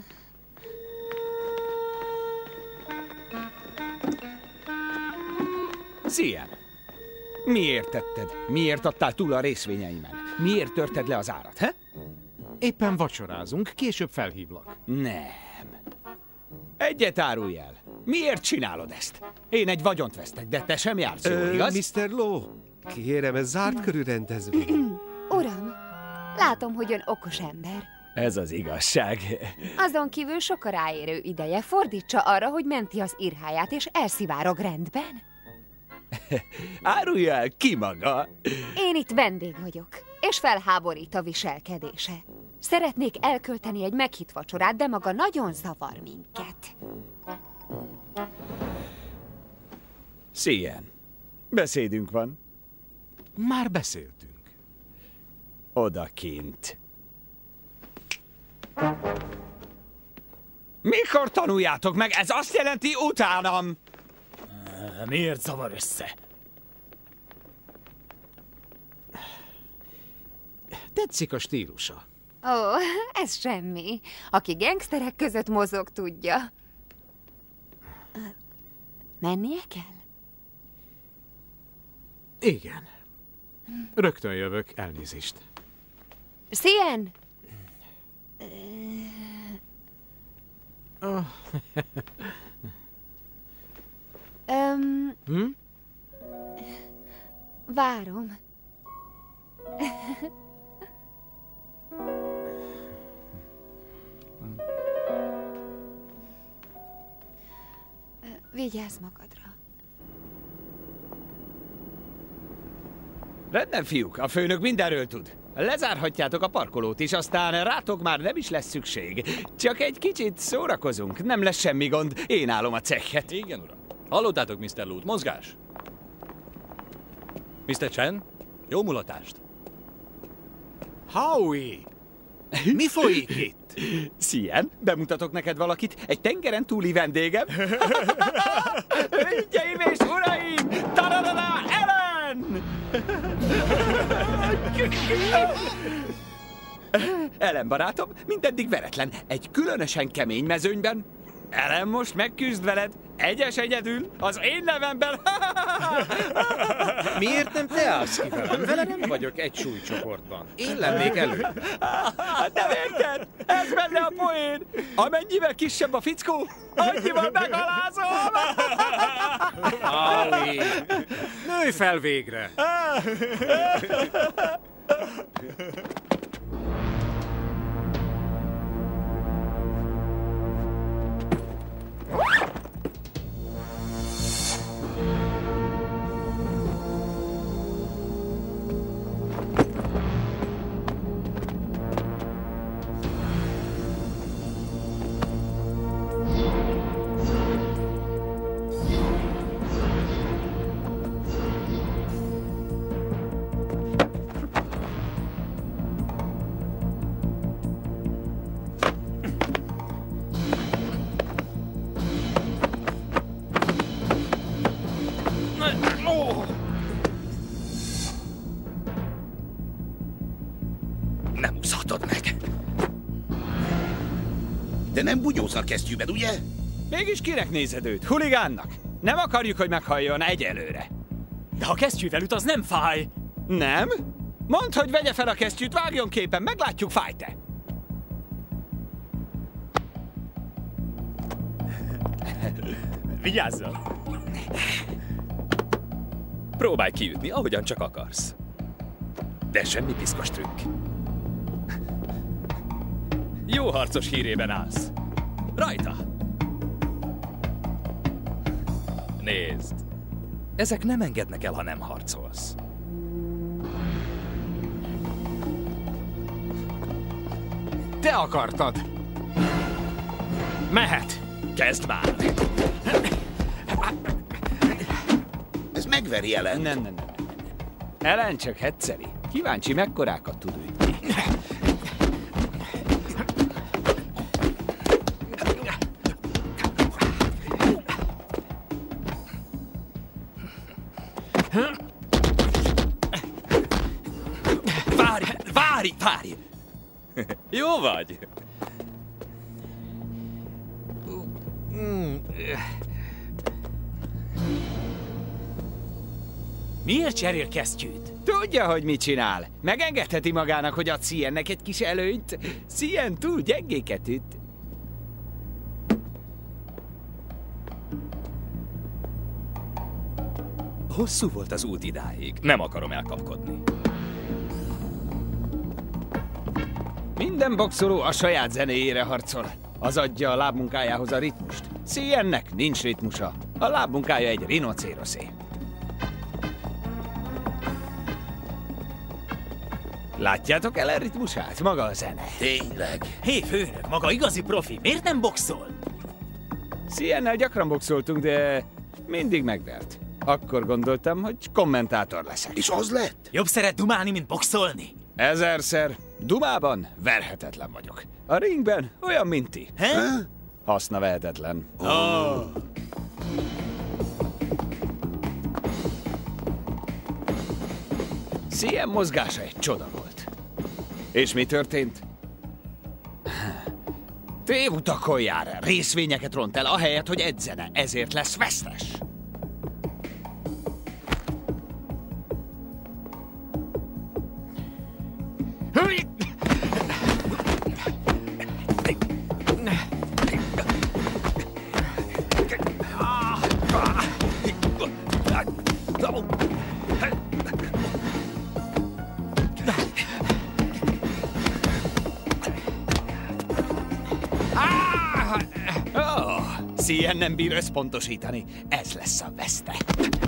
Szia! Miért tetted? Miért adtál túl a részvényeimen? Miért törted le az árat, he? Éppen vacsorázunk, később felhívlak. Nem. Egyet árulj el. Miért csinálod ezt? Én egy vagyont vesztek, de te sem jársz jól, igaz? Mr. Lowe, kérem, ez zárt körű rendezvény. Uram, látom, hogy ön okos ember. Ez az igazság. Azon kívül sok a ráérő ideje. Fordítsa arra, hogy menti az irháját, és elszivárog rendben. Árulja el ki maga. Én itt vendég vagyok, és felháborít a viselkedése. Szeretnék elkölteni egy meghitt vacsorát, de maga nagyon zavar minket. Szia! Beszédünk van. Már beszéltünk. Odakint. Mikor tanuljátok meg? Ez azt jelenti utánam! Miért zavar össze? Tetszik a stílusa. Ó, ez semmi. Aki gengszterek között mozog, tudja. Mennie kell? Igen. Rögtön jövök, elnézést. Szien! Várom. Vigyázz magadra. Rendben, fiúk, a főnök mindenről tud. Lezárhatjátok a parkolót is, aztán rátok már nem is lesz szükség. Csak egy kicsit szórakozunk, nem lesz semmi gond, én állom a cechet. Igen, uram. Hallottátok, Mr. Loot, mozgás? Mr. Chen, jó mulatást. Howie! Mi folyik itt? Szien, bemutatok neked valakit, egy tengeren túli vendégem. Hölgyeim és uraim! Tararara, Ellen! Ellen barátom, mindeddig veretlen, egy különösen kemény mezőnyben. Ellen most megküzd veled, egyedül, az én nevemben. Miért nem te állsz ki velem? Vele nem vagyok egy súlycsoportban. Én lennék elő. Nem érted? Ez benne a poén. Amennyivel kisebb a fickó, annyival megalázom. Howie, nőj fel végre. De nem bunyóz a kesztyűben, ugye? Mégis kinek nézed őt? Huligánnak? Nem akarjuk, hogy meghalljon egyelőre. De ha kesztyűvel üt, az nem fáj. Nem? Mondd, hogy vegye fel a kesztyűt, vágjon képen, meglátjuk, fáj-e. Vigyázzal! Próbálj kiütni, ahogyan csak akarsz. De semmi piszkos trükk. Jó harcos hírében állsz. Rajta! Nézd! Ezek nem engednek el, ha nem harcolsz. Te akartad! Mehet! Kezd már! Ez megveri Ellen. Nem. Ellen csak hetzeli. Kíváncsi, mekkorákat tud ütni. Várj! Jó vagy? Miért cserél kesztyűt? Tudja, hogy mit csinál. Megengedheti magának, hogy ad Ciennek egy kis előnyt. Cien túl gyengéket üt. Hosszú volt az út idáig. Nem akarom elkapkodni. Minden boxoló a saját zenéjére harcol. Az adja a lábmunkájához a ritmust. Ciennek nincs ritmusa. A lábmunkája egy rinocéroszé. Látjátok el a ritmusát? Maga a zene. Tényleg. Hé, főnök, maga igazi profi. Miért nem boxol? Ciennel gyakran boxoltunk, de mindig megvert. Akkor gondoltam, hogy kommentátor leszek. És az lett? Jobb szeret dumálni, mint boxolni? 1000-szer. Dumában verhetetlen vagyok. A ringben olyan, mint ti. Haszna vehetetlen. Cien mozgása egy csoda volt. És mi történt? Tévutakon jár, részvényeket ront el, ahelyett, hogy edzene, ezért lesz vesztes. Cien nem bír összpontosítani. Ez lesz a veszte.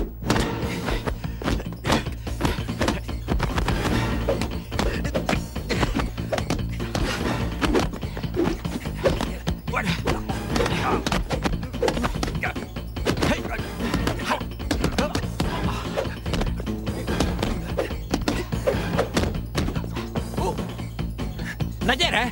Na gyere!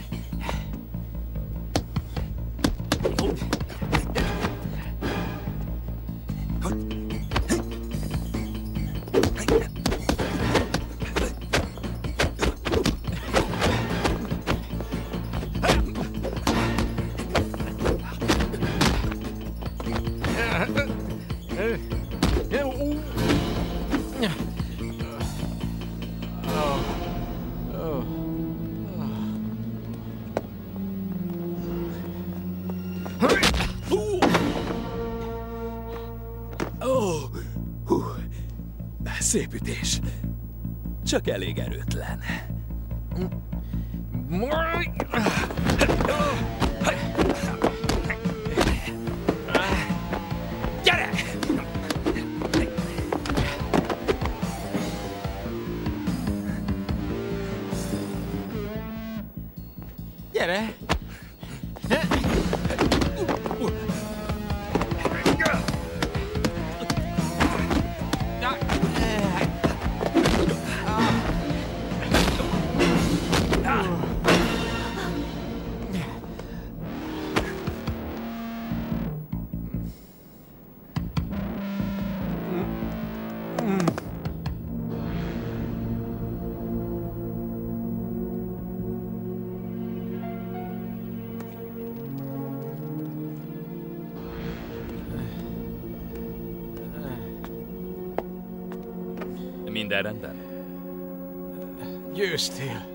Szép ütés. Csak elég erőtlen. Gyere! Gyere! Minden rendben? Győztél.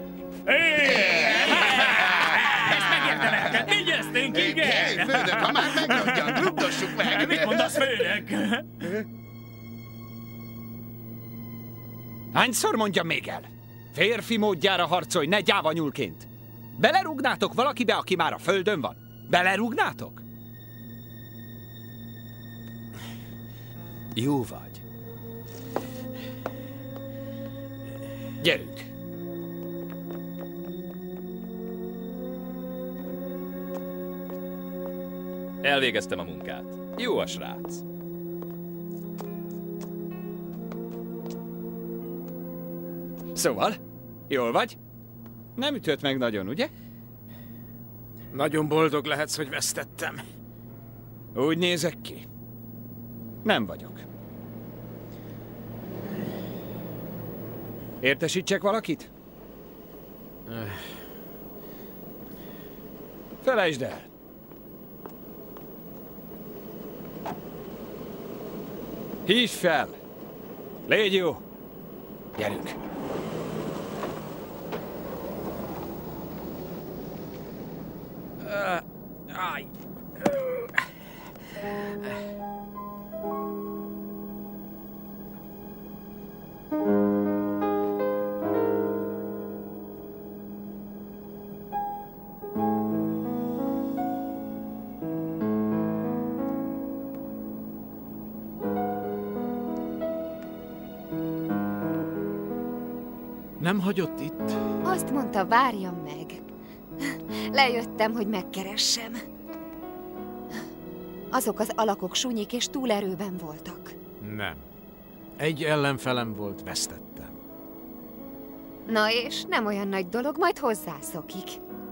Ezt megérdemelted, mi győztünk, igen! Főnök, ha már megnyomjan, rugdossuk meg! Mit mondasz, főnök? Hányszor mondjam még el? Férfi módjára harcolj, ne gyávanyulként. Belerúgnátok valakibe, aki már a földön van? Belerúgnátok? Jó vagy. Gyerünk. Elvégeztem a munkát. Jó a srác. Szóval, jól vagy? Nem ütött meg nagyon, ugye? Nagyon boldog lehetsz, hogy vesztettem. Úgy nézek ki. Nem vagyok. Értesítsek valakit? Felejtsd el. Hívd fel! Légy jó! Gyerünk! Áj! Nem hagyott itt? Azt mondta, várjam meg. Lejöttem, hogy megkeressem. Azok az alakok sunyik és túlerőben voltak. Nem. Egy ellenfelem volt, vesztettem. Na és nem olyan nagy dolog, majd hozzászokik.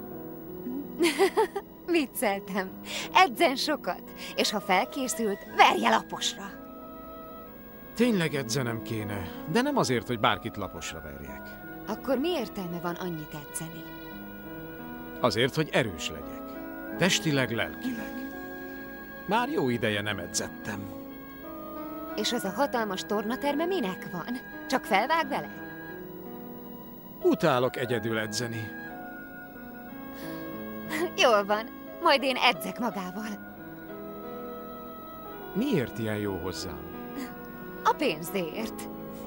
Vicceltem. Edzen sokat, és ha felkészült, verje laposra. Tényleg edzenem kéne, de nem azért, hogy bárkit laposra verjek. Akkor mi értelme van annyit edzeni? Azért, hogy erős legyek. Testileg, lelkileg. Már jó ideje nem edzettem. És az a hatalmas tornaterme minek van? Csak felvág vele? Utálok egyedül edzeni. Jól van, majd én edzek magával. Miért ilyen jó hozzám? A pénzért.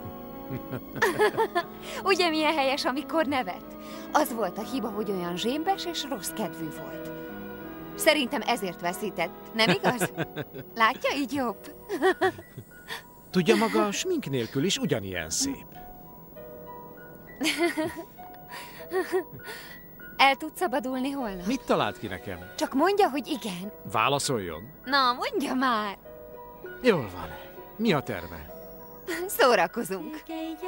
Ugye milyen helyes, amikor nevet? Az volt a hiba, hogy olyan zsémbes és rossz kedvű volt. Szerintem ezért veszített, nem igaz? Látja, így jobb? Tudja, maga a smink nélkül is ugyanilyen szép. El tud szabadulni holnap? Mit talált ki nekem? Csak mondja, hogy igen. Válaszoljon. Na, mondja már. Jól van. Mi a terve? Szórakozunk.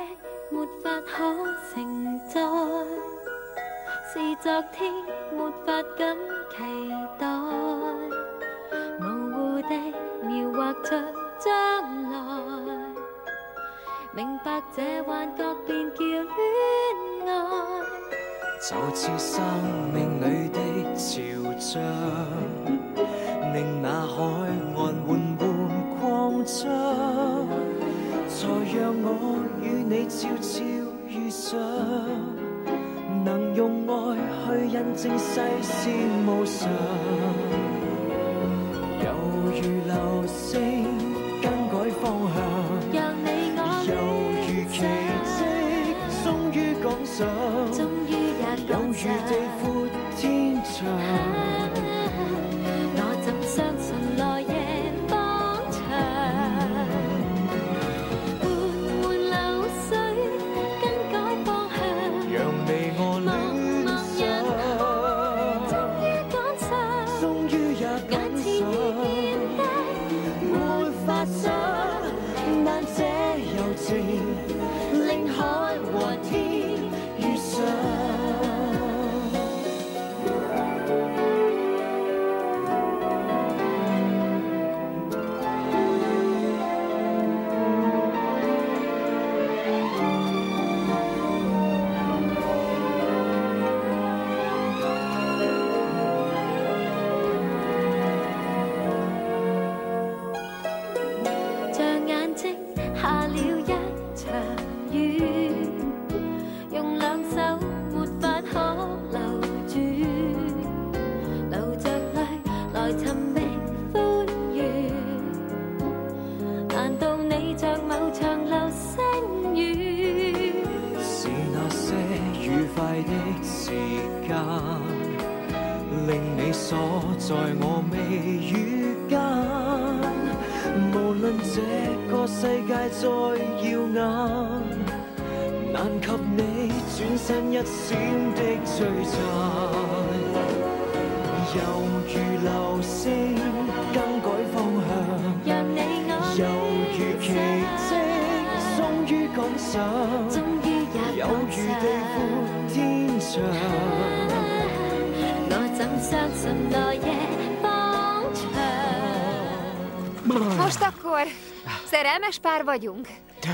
才讓我與你悄悄遇上，能用愛去印證世事無常，猶如流星更改方向，讓你我猶如奇蹟終於趕上，有如地闊天長。我怎相信來夜方長？終於也趕上，每在我眉宇間。無論這個世界再耀眼，難及你轉身一閃的璀璨。猶如流星更改方向，讓你我猶如奇蹟終於趕上，終於也有如地闊天長。我怎相信來夜方長。 Most akkor szerelmes pár vagyunk.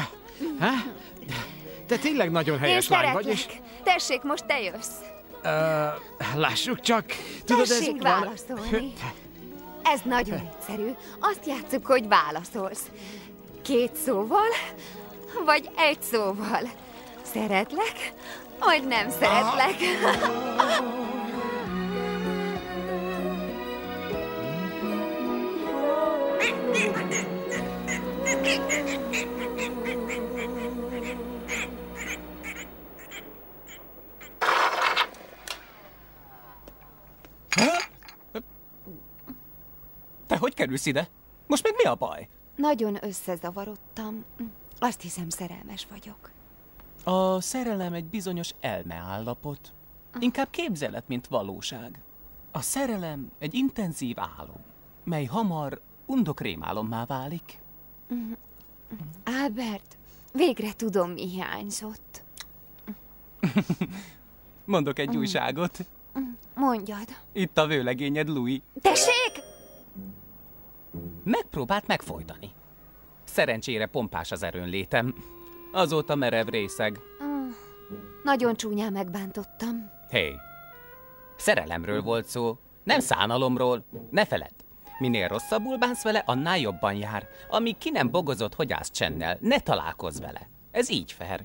Te tényleg nagyon helyes lány vagy, és... Tessék, most te jössz. Lássuk csak. Tudod, tessék ez válaszolni. Ez nagyon egyszerű. Azt játsszuk, hogy válaszolsz. 2 szóval, vagy 1 szóval. Szeretlek, vagy nem szeretlek. Te hogy kerülsz ide? Most még mi a baj? Nagyon összezavarodtam. Azt hiszem, szerelmes vagyok. A szerelem egy bizonyos elmeállapot. Inkább képzelet, mint valóság. A szerelem egy intenzív álom, mely hamar undokrémálommá válik. Albert, végre tudom, mi hiányzott. Mondok egy újságot. Mondjad. Itt a vőlegényed, Louis. Tessék! Megpróbált megfojtani. Szerencsére pompás az erőnlétem. Azóta merev részeg. Nagyon csúnyán megbántottam. Hé, szerelemről volt szó, nem szánalomról. Ne feledd, minél rosszabbul bánsz vele, annál jobban jár. Amíg ki nem bogozott, hogy állsz csennel, ne találkozz vele. Ez így fair.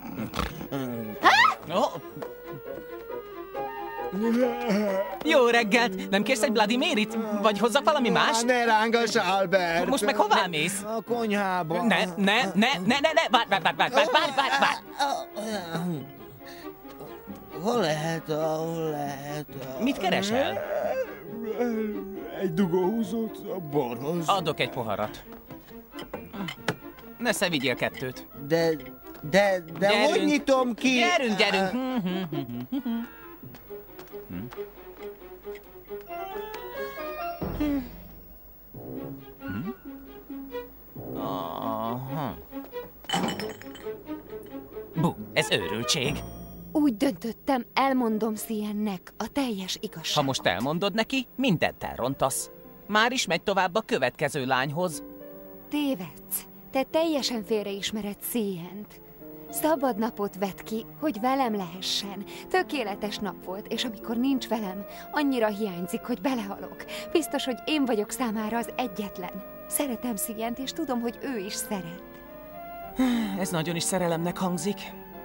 Jó reggelt! Nem kérsz egy Bloody Maryt? Vagy hozzak valami mást? Ne rángass, Albert! Most meg hová mész? A konyhába. Ne! Várj! Hol lehet a... Mit keresel? Egy dugóhúzót a borhoz. Adok egy poharat. Nesze vigyél 2. De hogy nyitom ki? Gyerünk! Bú, ez őrültség. Úgy döntöttem, elmondom Siennek a teljes igazságot. Ha most elmondod neki, mindent elrontasz. Már is megy tovább a következő lányhoz. Tévedsz. Te teljesen félreismered Sient. Szabad napot vett ki, hogy velem lehessen. Tökéletes nap volt, és amikor nincs velem, annyira hiányzik, hogy belehalok. Biztos, hogy én vagyok számára az egyetlen. Szeretem Sient, és tudom, hogy ő is szeret. Ez nagyon is szerelemnek hangzik.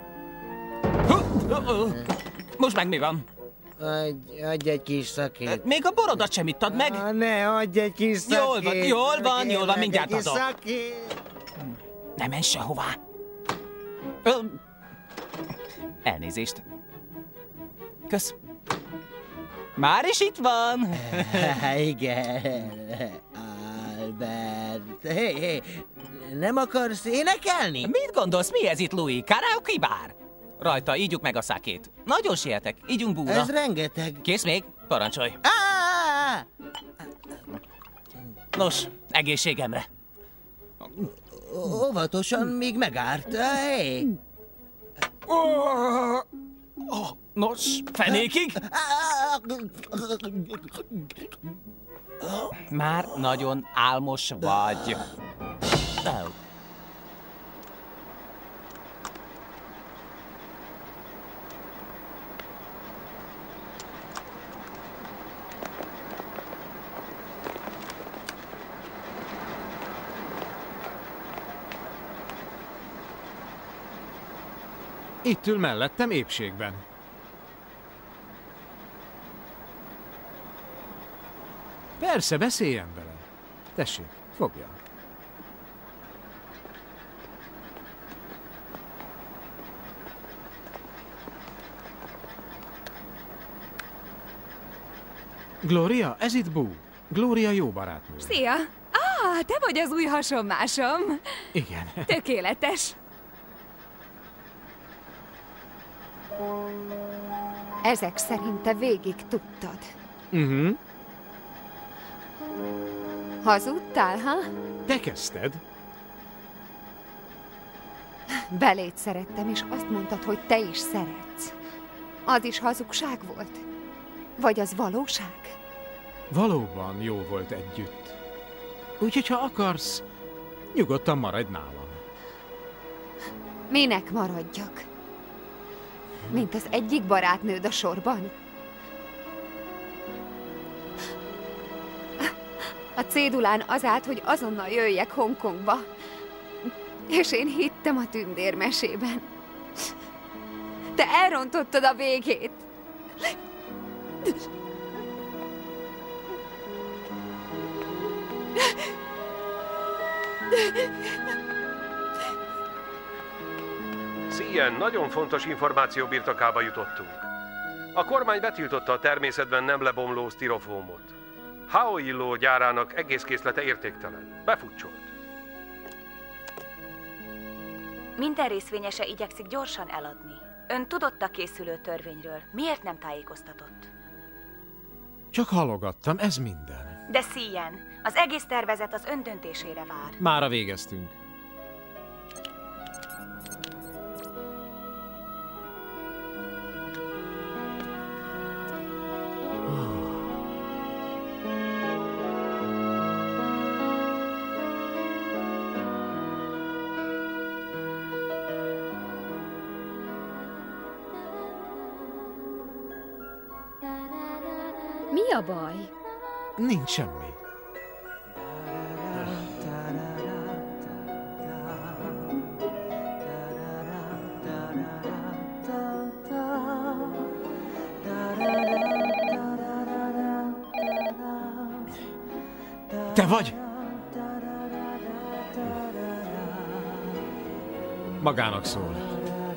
Most meg mi van? Adj egy kis szakét. Még a borodat sem ittad meg? Ne, adj egy kis szakét. Jól van, mindjárt adok. Ne menj sehová. Elnézést. Kösz. Már is itt van. Igen, Albert. Hé, nem akarsz énekelni? Mit gondolsz, mi ez itt, Louis? Karaoke bár? Rajta, ígyuk meg a szákét. Nagyon sietek, ígyunk búra. Ez rengeteg. Kész még? Parancsolj. Nos, egészségemre. Óvatosan, még megárt. Hey. Nos, fenékig? Már nagyon álmos vagy. Itt ül mellettem épségben. Persze, beszéljen vele. Tessék, fogja. Gloria, ez itt Boo. Gloria jó barátnő. Szia! Te vagy az új hasonmásom. Igen. Tökéletes. Ezek szerint te végig tudtad. Hazudtál, ha? Te kezdted. Beléd szerettem, és azt mondtad, hogy te is szeretsz. Az is hazugság volt? Vagy az valóság? Valóban jó volt együtt. Úgyhogy, ha akarsz, nyugodtan maradj nálam. Minek maradjak? Mint az egyik barátnőd a sorban? A cédulán az állt, hogy azonnal jöjjek Hongkongba. És én hittem a tündérmesében. Te elrontottad a végét. Szien, nagyon fontos információ birtokába jutottunk. A kormány betiltotta a természetben nem lebomló sztirofómot. Haoillo gyárának egész készlete értéktelen. Befutcsolt. Minden részvényese igyekszik gyorsan eladni. Ön tudott a készülő törvényről. Miért nem tájékoztatott? Csak halogattam, ez minden. De Szien, az egész tervezet az ön döntésére vár. Mára végeztünk. Mi a baj? Nincs semmi. Te vagy? Magának szól.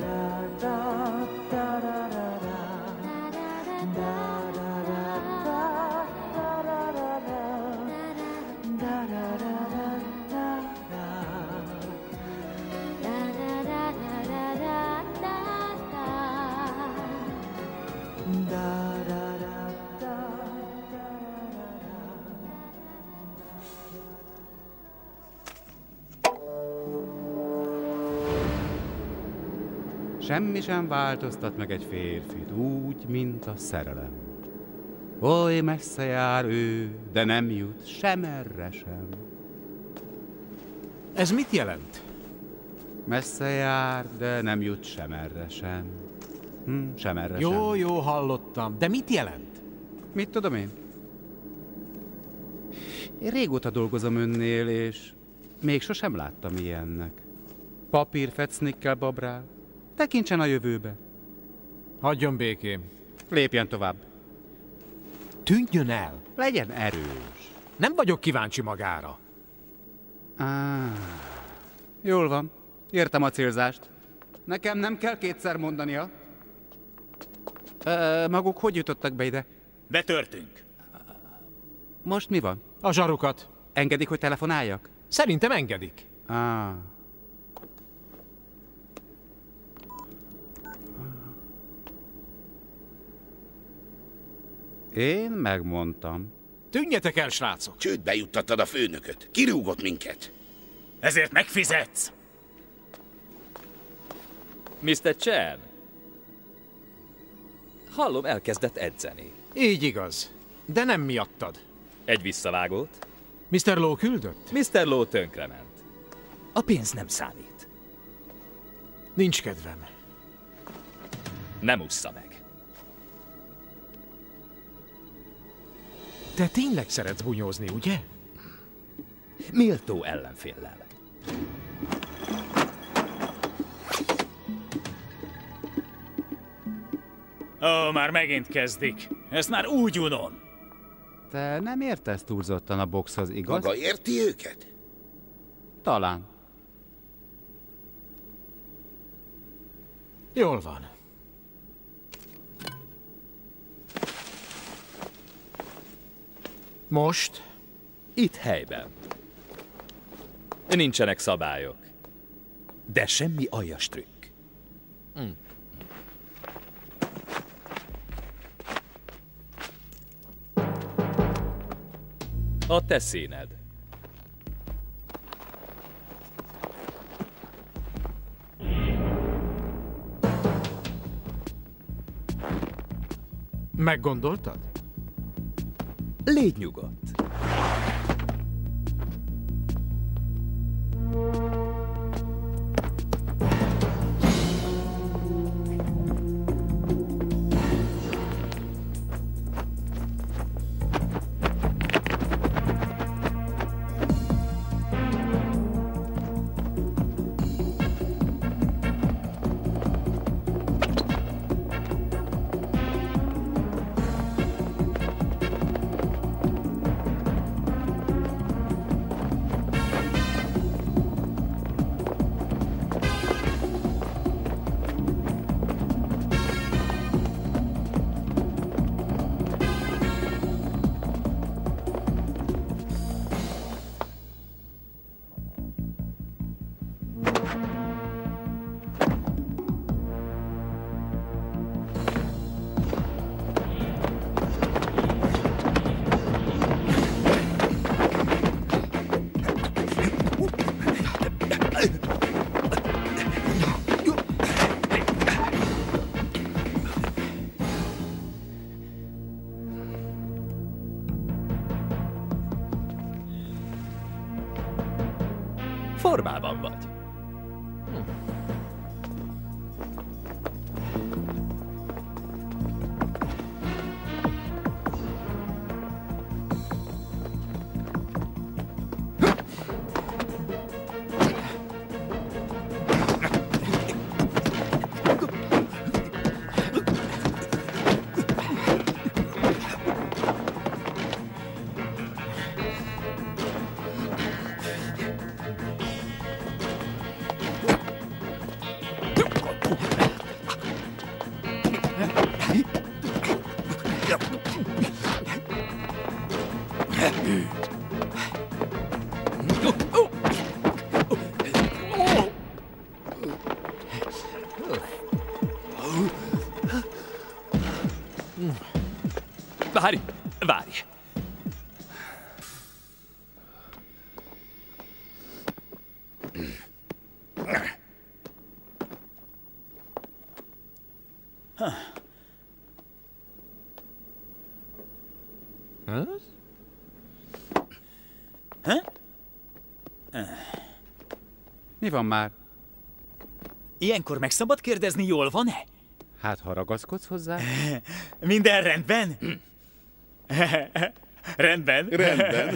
Semmi sem változtat meg egy férfit úgy, mint a szerelem. Oly messze jár ő, de nem jut sem erre sem. Ez mit jelent? Messze jár, de nem jut sem erre sem. Sem erre sem. Jó, hallottam. De mit jelent? Mit tudom én? Én régóta dolgozom önnél, és még sosem láttam ilyennek. Papír fecnikkel babrál. Tekintsen a jövőbe. Hagyjon békém. Lépjen tovább. Tűnjön el. Legyen erős. Nem vagyok kíváncsi magára. Jól van. Értem a célzást. Nekem nem kell kétszer mondania. Maguk hogy jutottak be ide? Betörtünk. Most mi van? A zsarukat. Engedik, hogy telefonáljak? Szerintem engedik. Én megmondtam. Tűnjetek el, srácok! Csődbe juttattad a főnököt. Kirúgott minket. Ezért megfizetsz. Mr. Chen. Hallom, elkezdett edzeni. Így igaz. De nem miattad. Egy visszavágót? Mr. Lowe küldött? Mr. Lowe tönkrement. A pénz nem számít. Nincs kedvem. Nem ussza meg. Te tényleg szeretsz bunyózni, ugye? Méltó ellenféllel. Már megint kezdik. Ezt már úgy unom. Te nem értesz túlzottan a boxhoz, igaz? Maga érti őket? Talán. Jól van. Most? Itt helyben. Nincsenek szabályok. De semmi aljas trükk. A te színed. Meggondoltad? Légy nyugodt. Formában vagy. Várj, várj! Mi van már? Ilyenkor meg szabad kérdezni, jól van-e? Hát, ha ragaszkodsz hozzá? Minden rendben? Rendben. Rendben.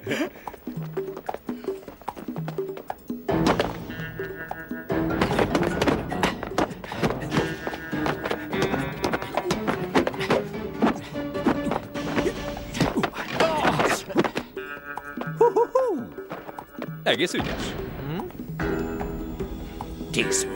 Egész ügyes. Készülj.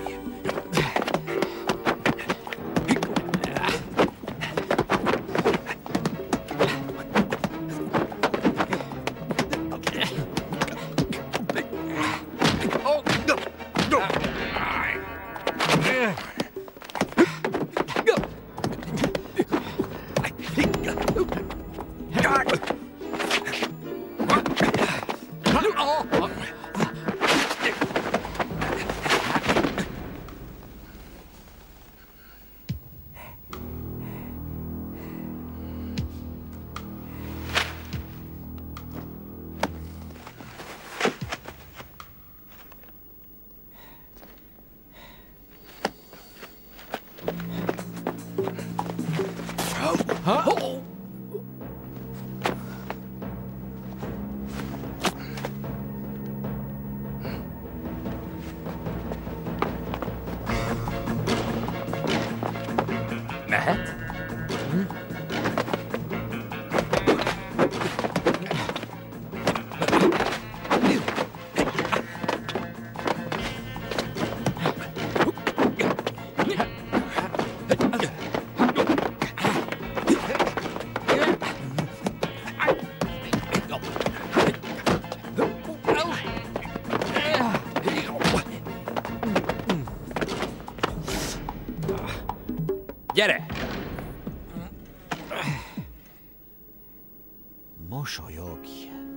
Mehet? Gyere! Mosolyogj!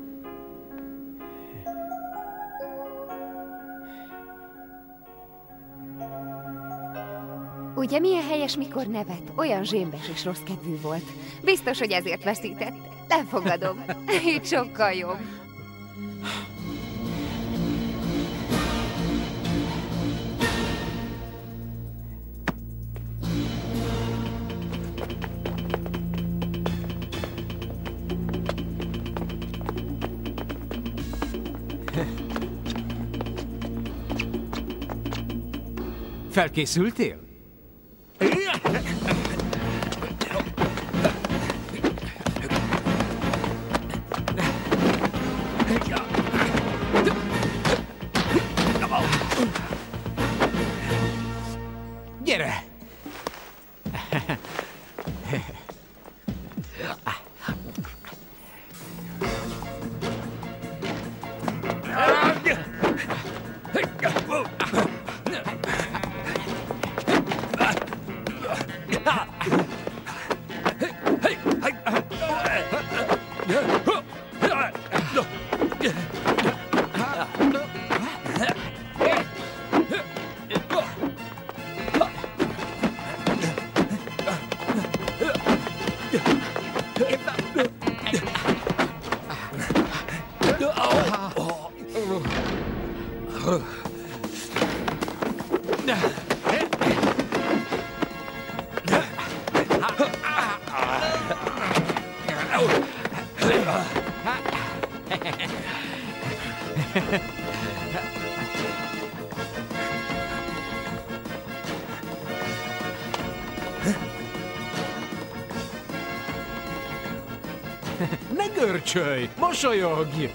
Ugye milyen helyes, mikor nevet? Olyan zsémbes és rossz kedvű volt. Biztos, hogy ezért veszített. Elfogadom. Így sokkal jobb. Felkészültél? Gyere! Ne görcsölj! Mosolyogj!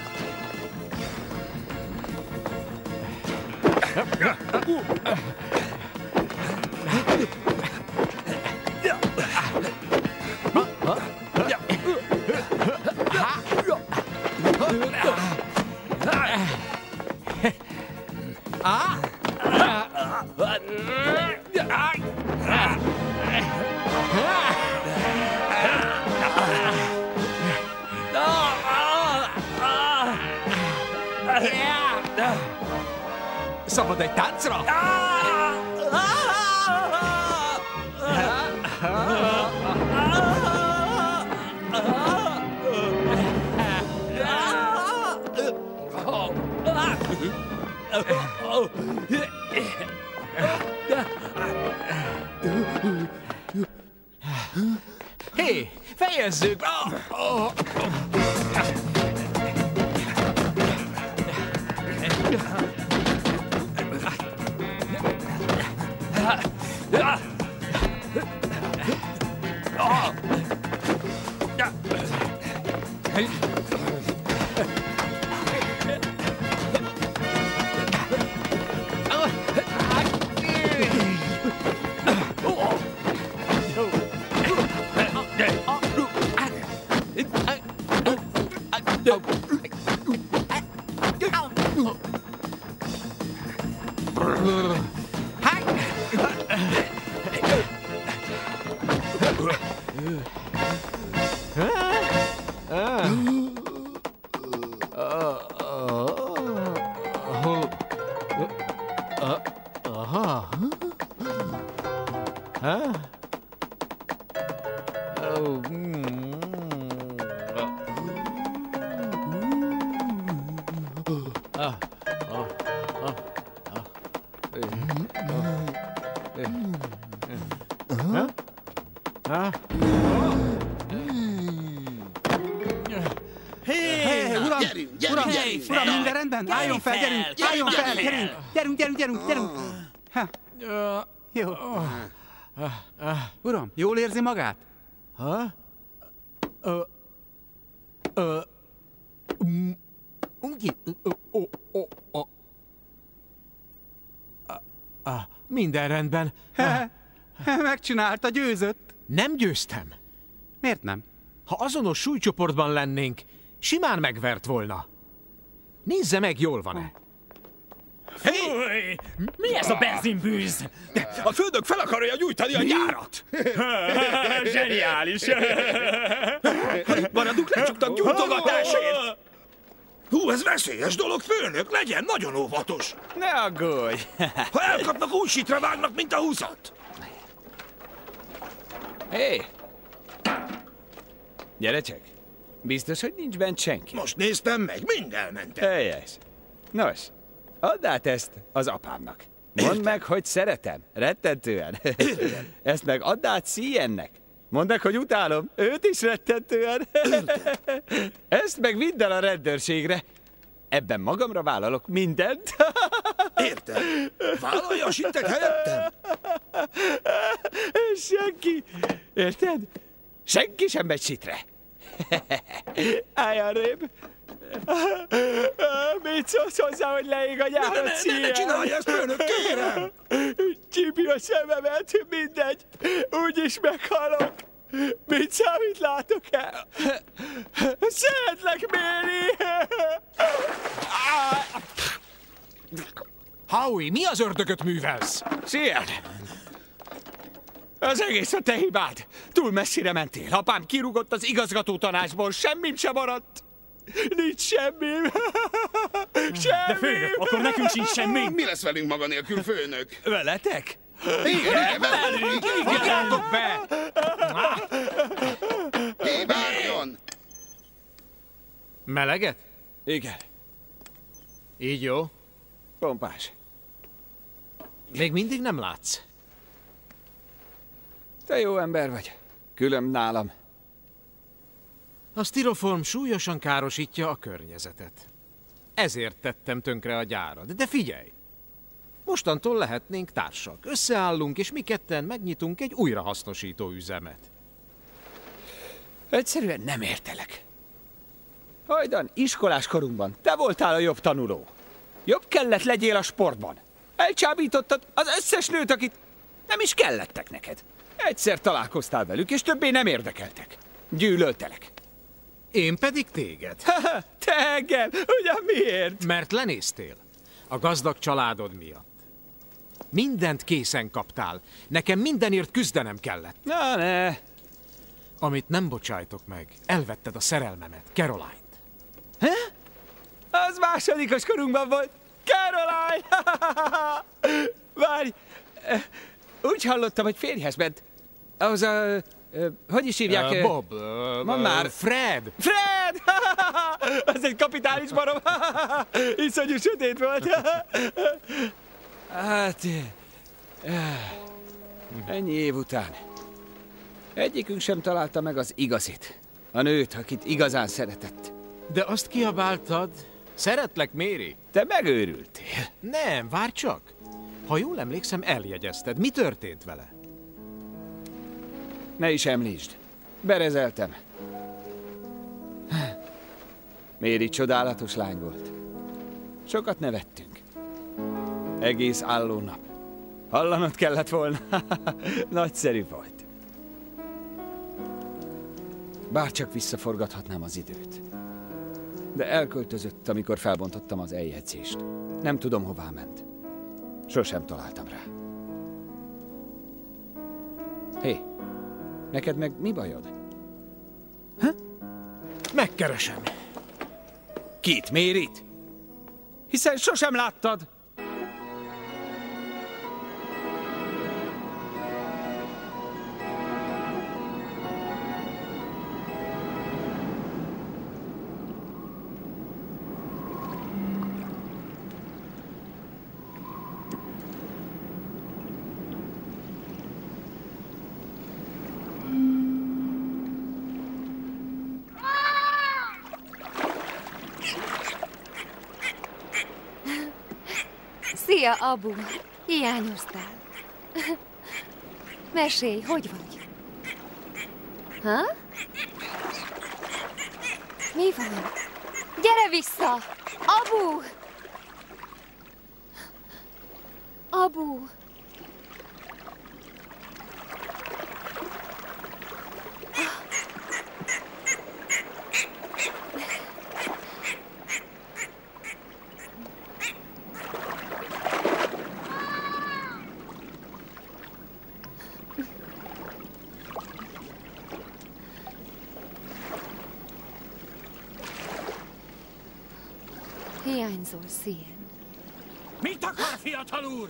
Szabad egy táncra? Hé, fejezzük! Uram, minden rendben? Álljon fel, gyerünk! Álljon fel, gyerünk! Ha. Jó. Uram, jól érzi magát? Minden rendben. Megcsinálta, győzött. Nem győztem. Miért nem? Ha azonos súlycsoportban lennénk, simán megvert volna. Nézze meg, jól van-e? Fúj! Mi ez a benzinbűz? A főnök fel akarja gyújtani a gyárat! Zseniális! Ha itt maradunk, lecsuktak gyújtogatásért! Hú, ez veszélyes dolog, főnök, legyen nagyon óvatos! Ne aggódj! Ha elkapnak, úgy sitre vágnak, mint a húzat! Hé! Gyere csak! Biztos, hogy nincs bent senki? Most néztem meg, mind elmentek. Helyes. Nos, add át ezt az apámnak. Mondd meg, hogy szeretem. Rettentően. Ezt meg add át Ciennek. Mondd meg, hogy utálom. Őt is rettentően. Ezt meg vidd el a rendőrségre. Ebben magamra vállalok mindent. Értem. Vállalja a sittet helyettem? Senki. Érted? Senki sem megy sitre. Állj arrébb. Mit szólsz hozzá, hogy leég a gyárat, Ne csinálj ezt, főnök, kérem! Csípi a szememet, mindegy. Úgyis meghalok. Mit számít látok el? Szeretlek, Méri! Howie, mi az ördögöt művelsz? Szia! Az egész a te hibád. Túl messzire mentél. Apám kirúgott az igazgató tanácsból, semmim sem maradt. Nincs semmim. Semmi. De főnök, akkor nekünk sincs semmi. Mi lesz velünk maga nélkül, főnök? Veletek? Igen, velünk. Fogjátok be! Kívánjon! Meleget? Igen. Így jó. Pompás. Még mindig nem látsz. Te jó ember vagy. Külön nálam. A sztiroform súlyosan károsítja a környezetet. Ezért tettem tönkre a gyárat. De figyelj! Mostantól lehetnénk társak. Összeállunk, és mi ketten megnyitunk egy újrahasznosító üzemet. Egyszerűen nem értelek. Hajdan, iskolás korunkban te voltál a jobb tanuló. Jobb kellett legyél a sportban. Elcsábítottad az összes nőt, akit nem is kellettek neked. Egyszer találkoztál velük, és többé nem érdekeltek. Gyűlöltelek. Én pedig téged. Te engem? Ugyan miért? Mert lenéztél. A gazdag családod miatt. Mindent készen kaptál. Nekem mindenért küzdenem kellett. Na ne. Amit nem bocsájtok meg, elvetted a szerelmemet, Caroline-t. Az másodikos korunkban volt. Caroline! Várj! Úgy hallottam, hogy férjhez ment. Ahhoz a... hogy is hívják? Bob. Mondd már. Fred. Fred! Az egy kapitális barom. Iszonyú sötét volt. Hát... ennyi év után. Egyikünk sem találta meg az igazit. A nőt, akit igazán szeretett. De azt kiabáltad, szeretlek, Méri. Te megőrültél. Nem, várj csak. Ha jól emlékszem, eljegyezted. Mi történt vele? Ne is említsd. Berezeltem. Méri csodálatos lány volt. Sokat nevettünk. Egész álló nap. Hallanod kellett volna. Nagyszerű volt. Bárcsak visszaforgathatnám az időt. De elköltözött, amikor felbontottam az eljegyzést. Nem tudom, hová ment. Sosem találtam rá. Hé, neked meg mi bajod? Megkeresem. Kit, Mérit? Hiszen sosem láttad. Szia, Abu! Hiányoztál. Mesélj, hogy vagy? Ha? Mi van? Gyere vissza! Abu! Abu! Hiányzol, Szien. Mit akar, fiatal úr?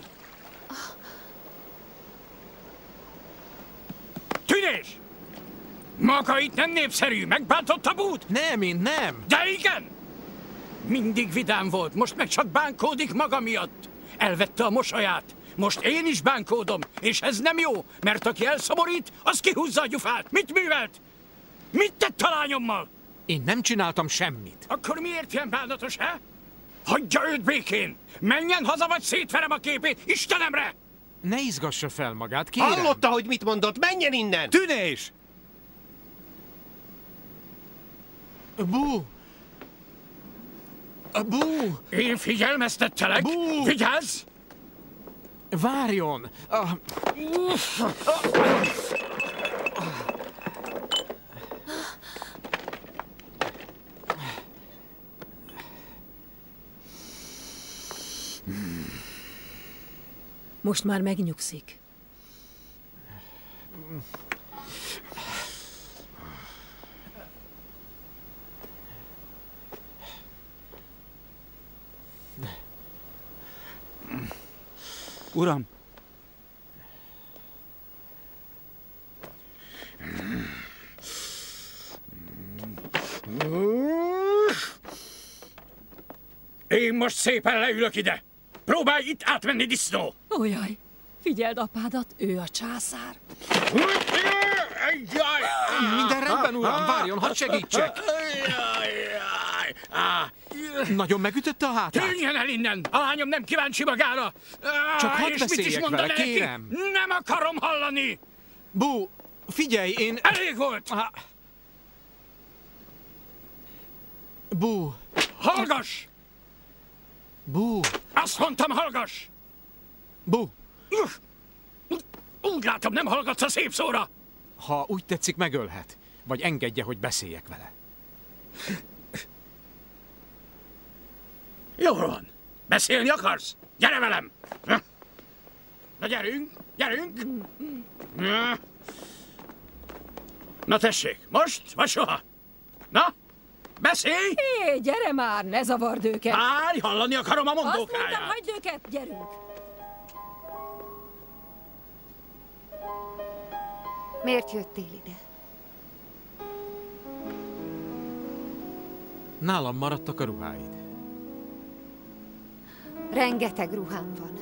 Tűnés! Maga itt nem népszerű, megbántott a bút? Nem, én nem. De igen! Mindig vidám volt, most meg csak bánkódik maga miatt. Elvette a mosolyát. Most én is bánkódom, és ez nem jó, mert aki elszomorít, az kihúzza a gyufát. Mit művelt? Mit tett a lányommal? Én nem csináltam semmit. Akkor miért ilyen bánatos, he? Hagyja őt békén! Menjen haza, vagy szétverem a képét, Istenemre! Ne izgassa fel magát, kérem. Hallotta, hogy mit mondott? Menjen innen! Tűnés! Bú! Bú! Én figyelmeztettelek! Bú! Vigyázz! Várjon! Most már megnyugszik. Uram! Én most szépen leülök ide. Próbálj itt átmenni, disznó! Ójaj, figyeld apádat, ő a császár. Minden rendben, uram, várjon, hadd segítsek! Nagyon megütötte a hátát? Tűnjön el innen! A lányom nem kíváncsi magára! Csak hadd és mit is beszéljek vele, mondaná neki? kérem! Nem akarom hallani! Bú, figyelj, én... Elég volt! Bú! Hallgass! Bú! Azt mondtam, hallgass! Bú! Úgy látom, nem hallgatsz a szép szóra! Ha úgy tetszik, megölhet. Vagy engedje, hogy beszéljek vele. Jó van. Beszélni akarsz? Gyere velem! Na gyerünk, gyerünk! Na tessék, most vagy soha? Na, beszélj! Hé, gyere már, ne zavard őket! Várj, hallani akarom a mondókáját! Azt mondtam, hagyd őket, gyerünk! Miért jöttél ide? Nálam maradtak a ruháid. Rengeteg ruhám van.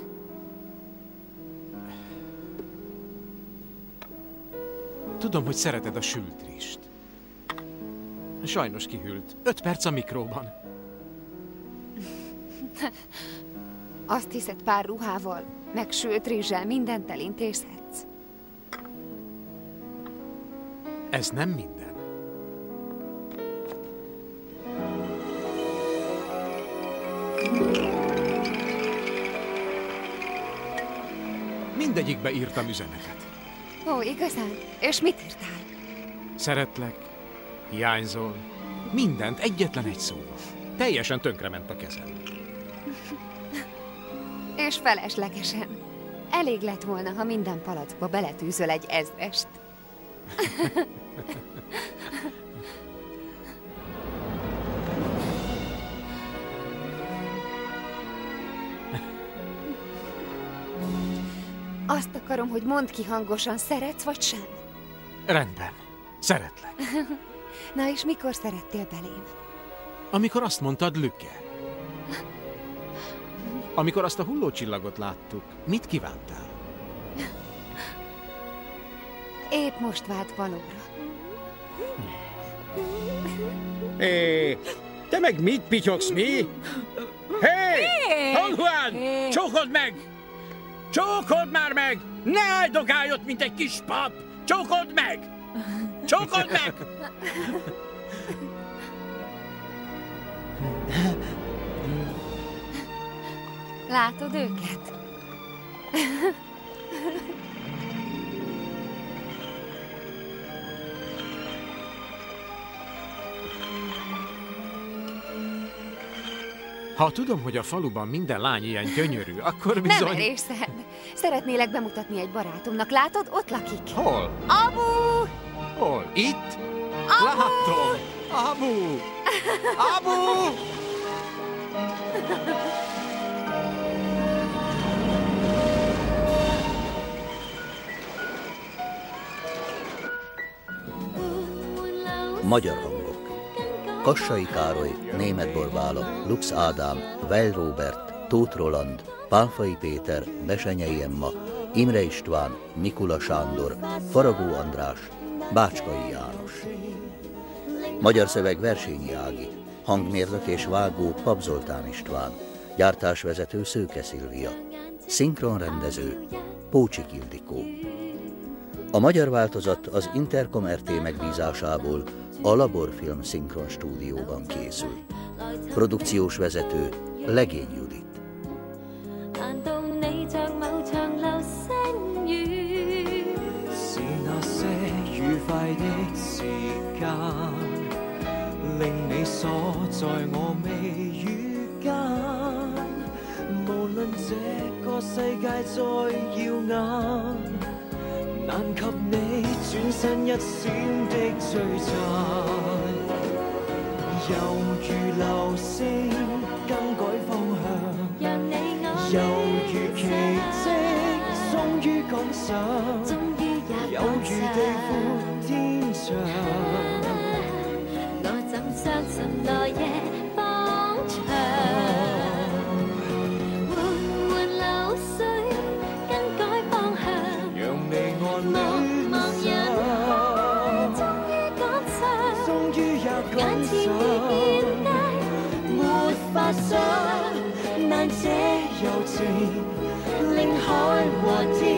Tudom, hogy szereted a sült rizst. Sajnos kihűlt. 5 perc a mikróban. Azt hiszed, pár ruhával, meg sült rizssel mindent elintézhetsz? Ez nem minden. Mindegyikbe írtam üzenetet. Ó, igazán? És mit írtál? Szeretlek, hiányzol, mindent egyetlen egy szóval. Teljesen tönkrement a kezem. És feleslegesen. Elég lett volna, ha minden palackba beletűzöl egy 1000-est. Azt akarom, hogy mondd ki hangosan, szeretsz vagy sem? Rendben, szeretlek. Na és mikor szerettél belém? Amikor azt mondtad, Lücke. Amikor azt a hullócsillagot láttuk, mit kívántál? Épp most vált valóra. Hé, te meg mit pityogsz, mi? Hé! Don Juan! Csókold meg! Csókold már meg! Ne áldogálj ott, mint egy kis pap! Csókold meg! Csókold meg! Látod őket? Ha tudom, hogy a faluban minden lány ilyen gyönyörű, akkor bizony... Nem merészed. Szeretnélek bemutatni egy barátomnak. Látod, ott lakik. Hol? Abu! Hol? Itt? Abu! Látom! Abu! Abu! Magyar hangok. Kassai Károly, Németh Borbála, Lux Ádám, Weil Róbert, Tóth Roland, Pálfai Péter, Besenyei Emma, Imre István, Mikula Sándor, Faragó András, Bácskai János. Magyar szöveg Versényi Ági, hangmérnök és vágó Pap Zoltán István, gyártásvezető Szőke Szilvia, szinkronrendező Pócsik Ildikó. A magyar változat az Intercom RT megbízásából a Laborfilm Szinkron Stúdióban készül. Produkciós vezető Legény Judit. 難給你轉身一閃的璀璨，猶如流星更改方向，讓你我猶如奇蹟終於趕上，有如地闊天長。我怎相信來夜方長？眼前已見低，沒法想，難這柔情令海和天。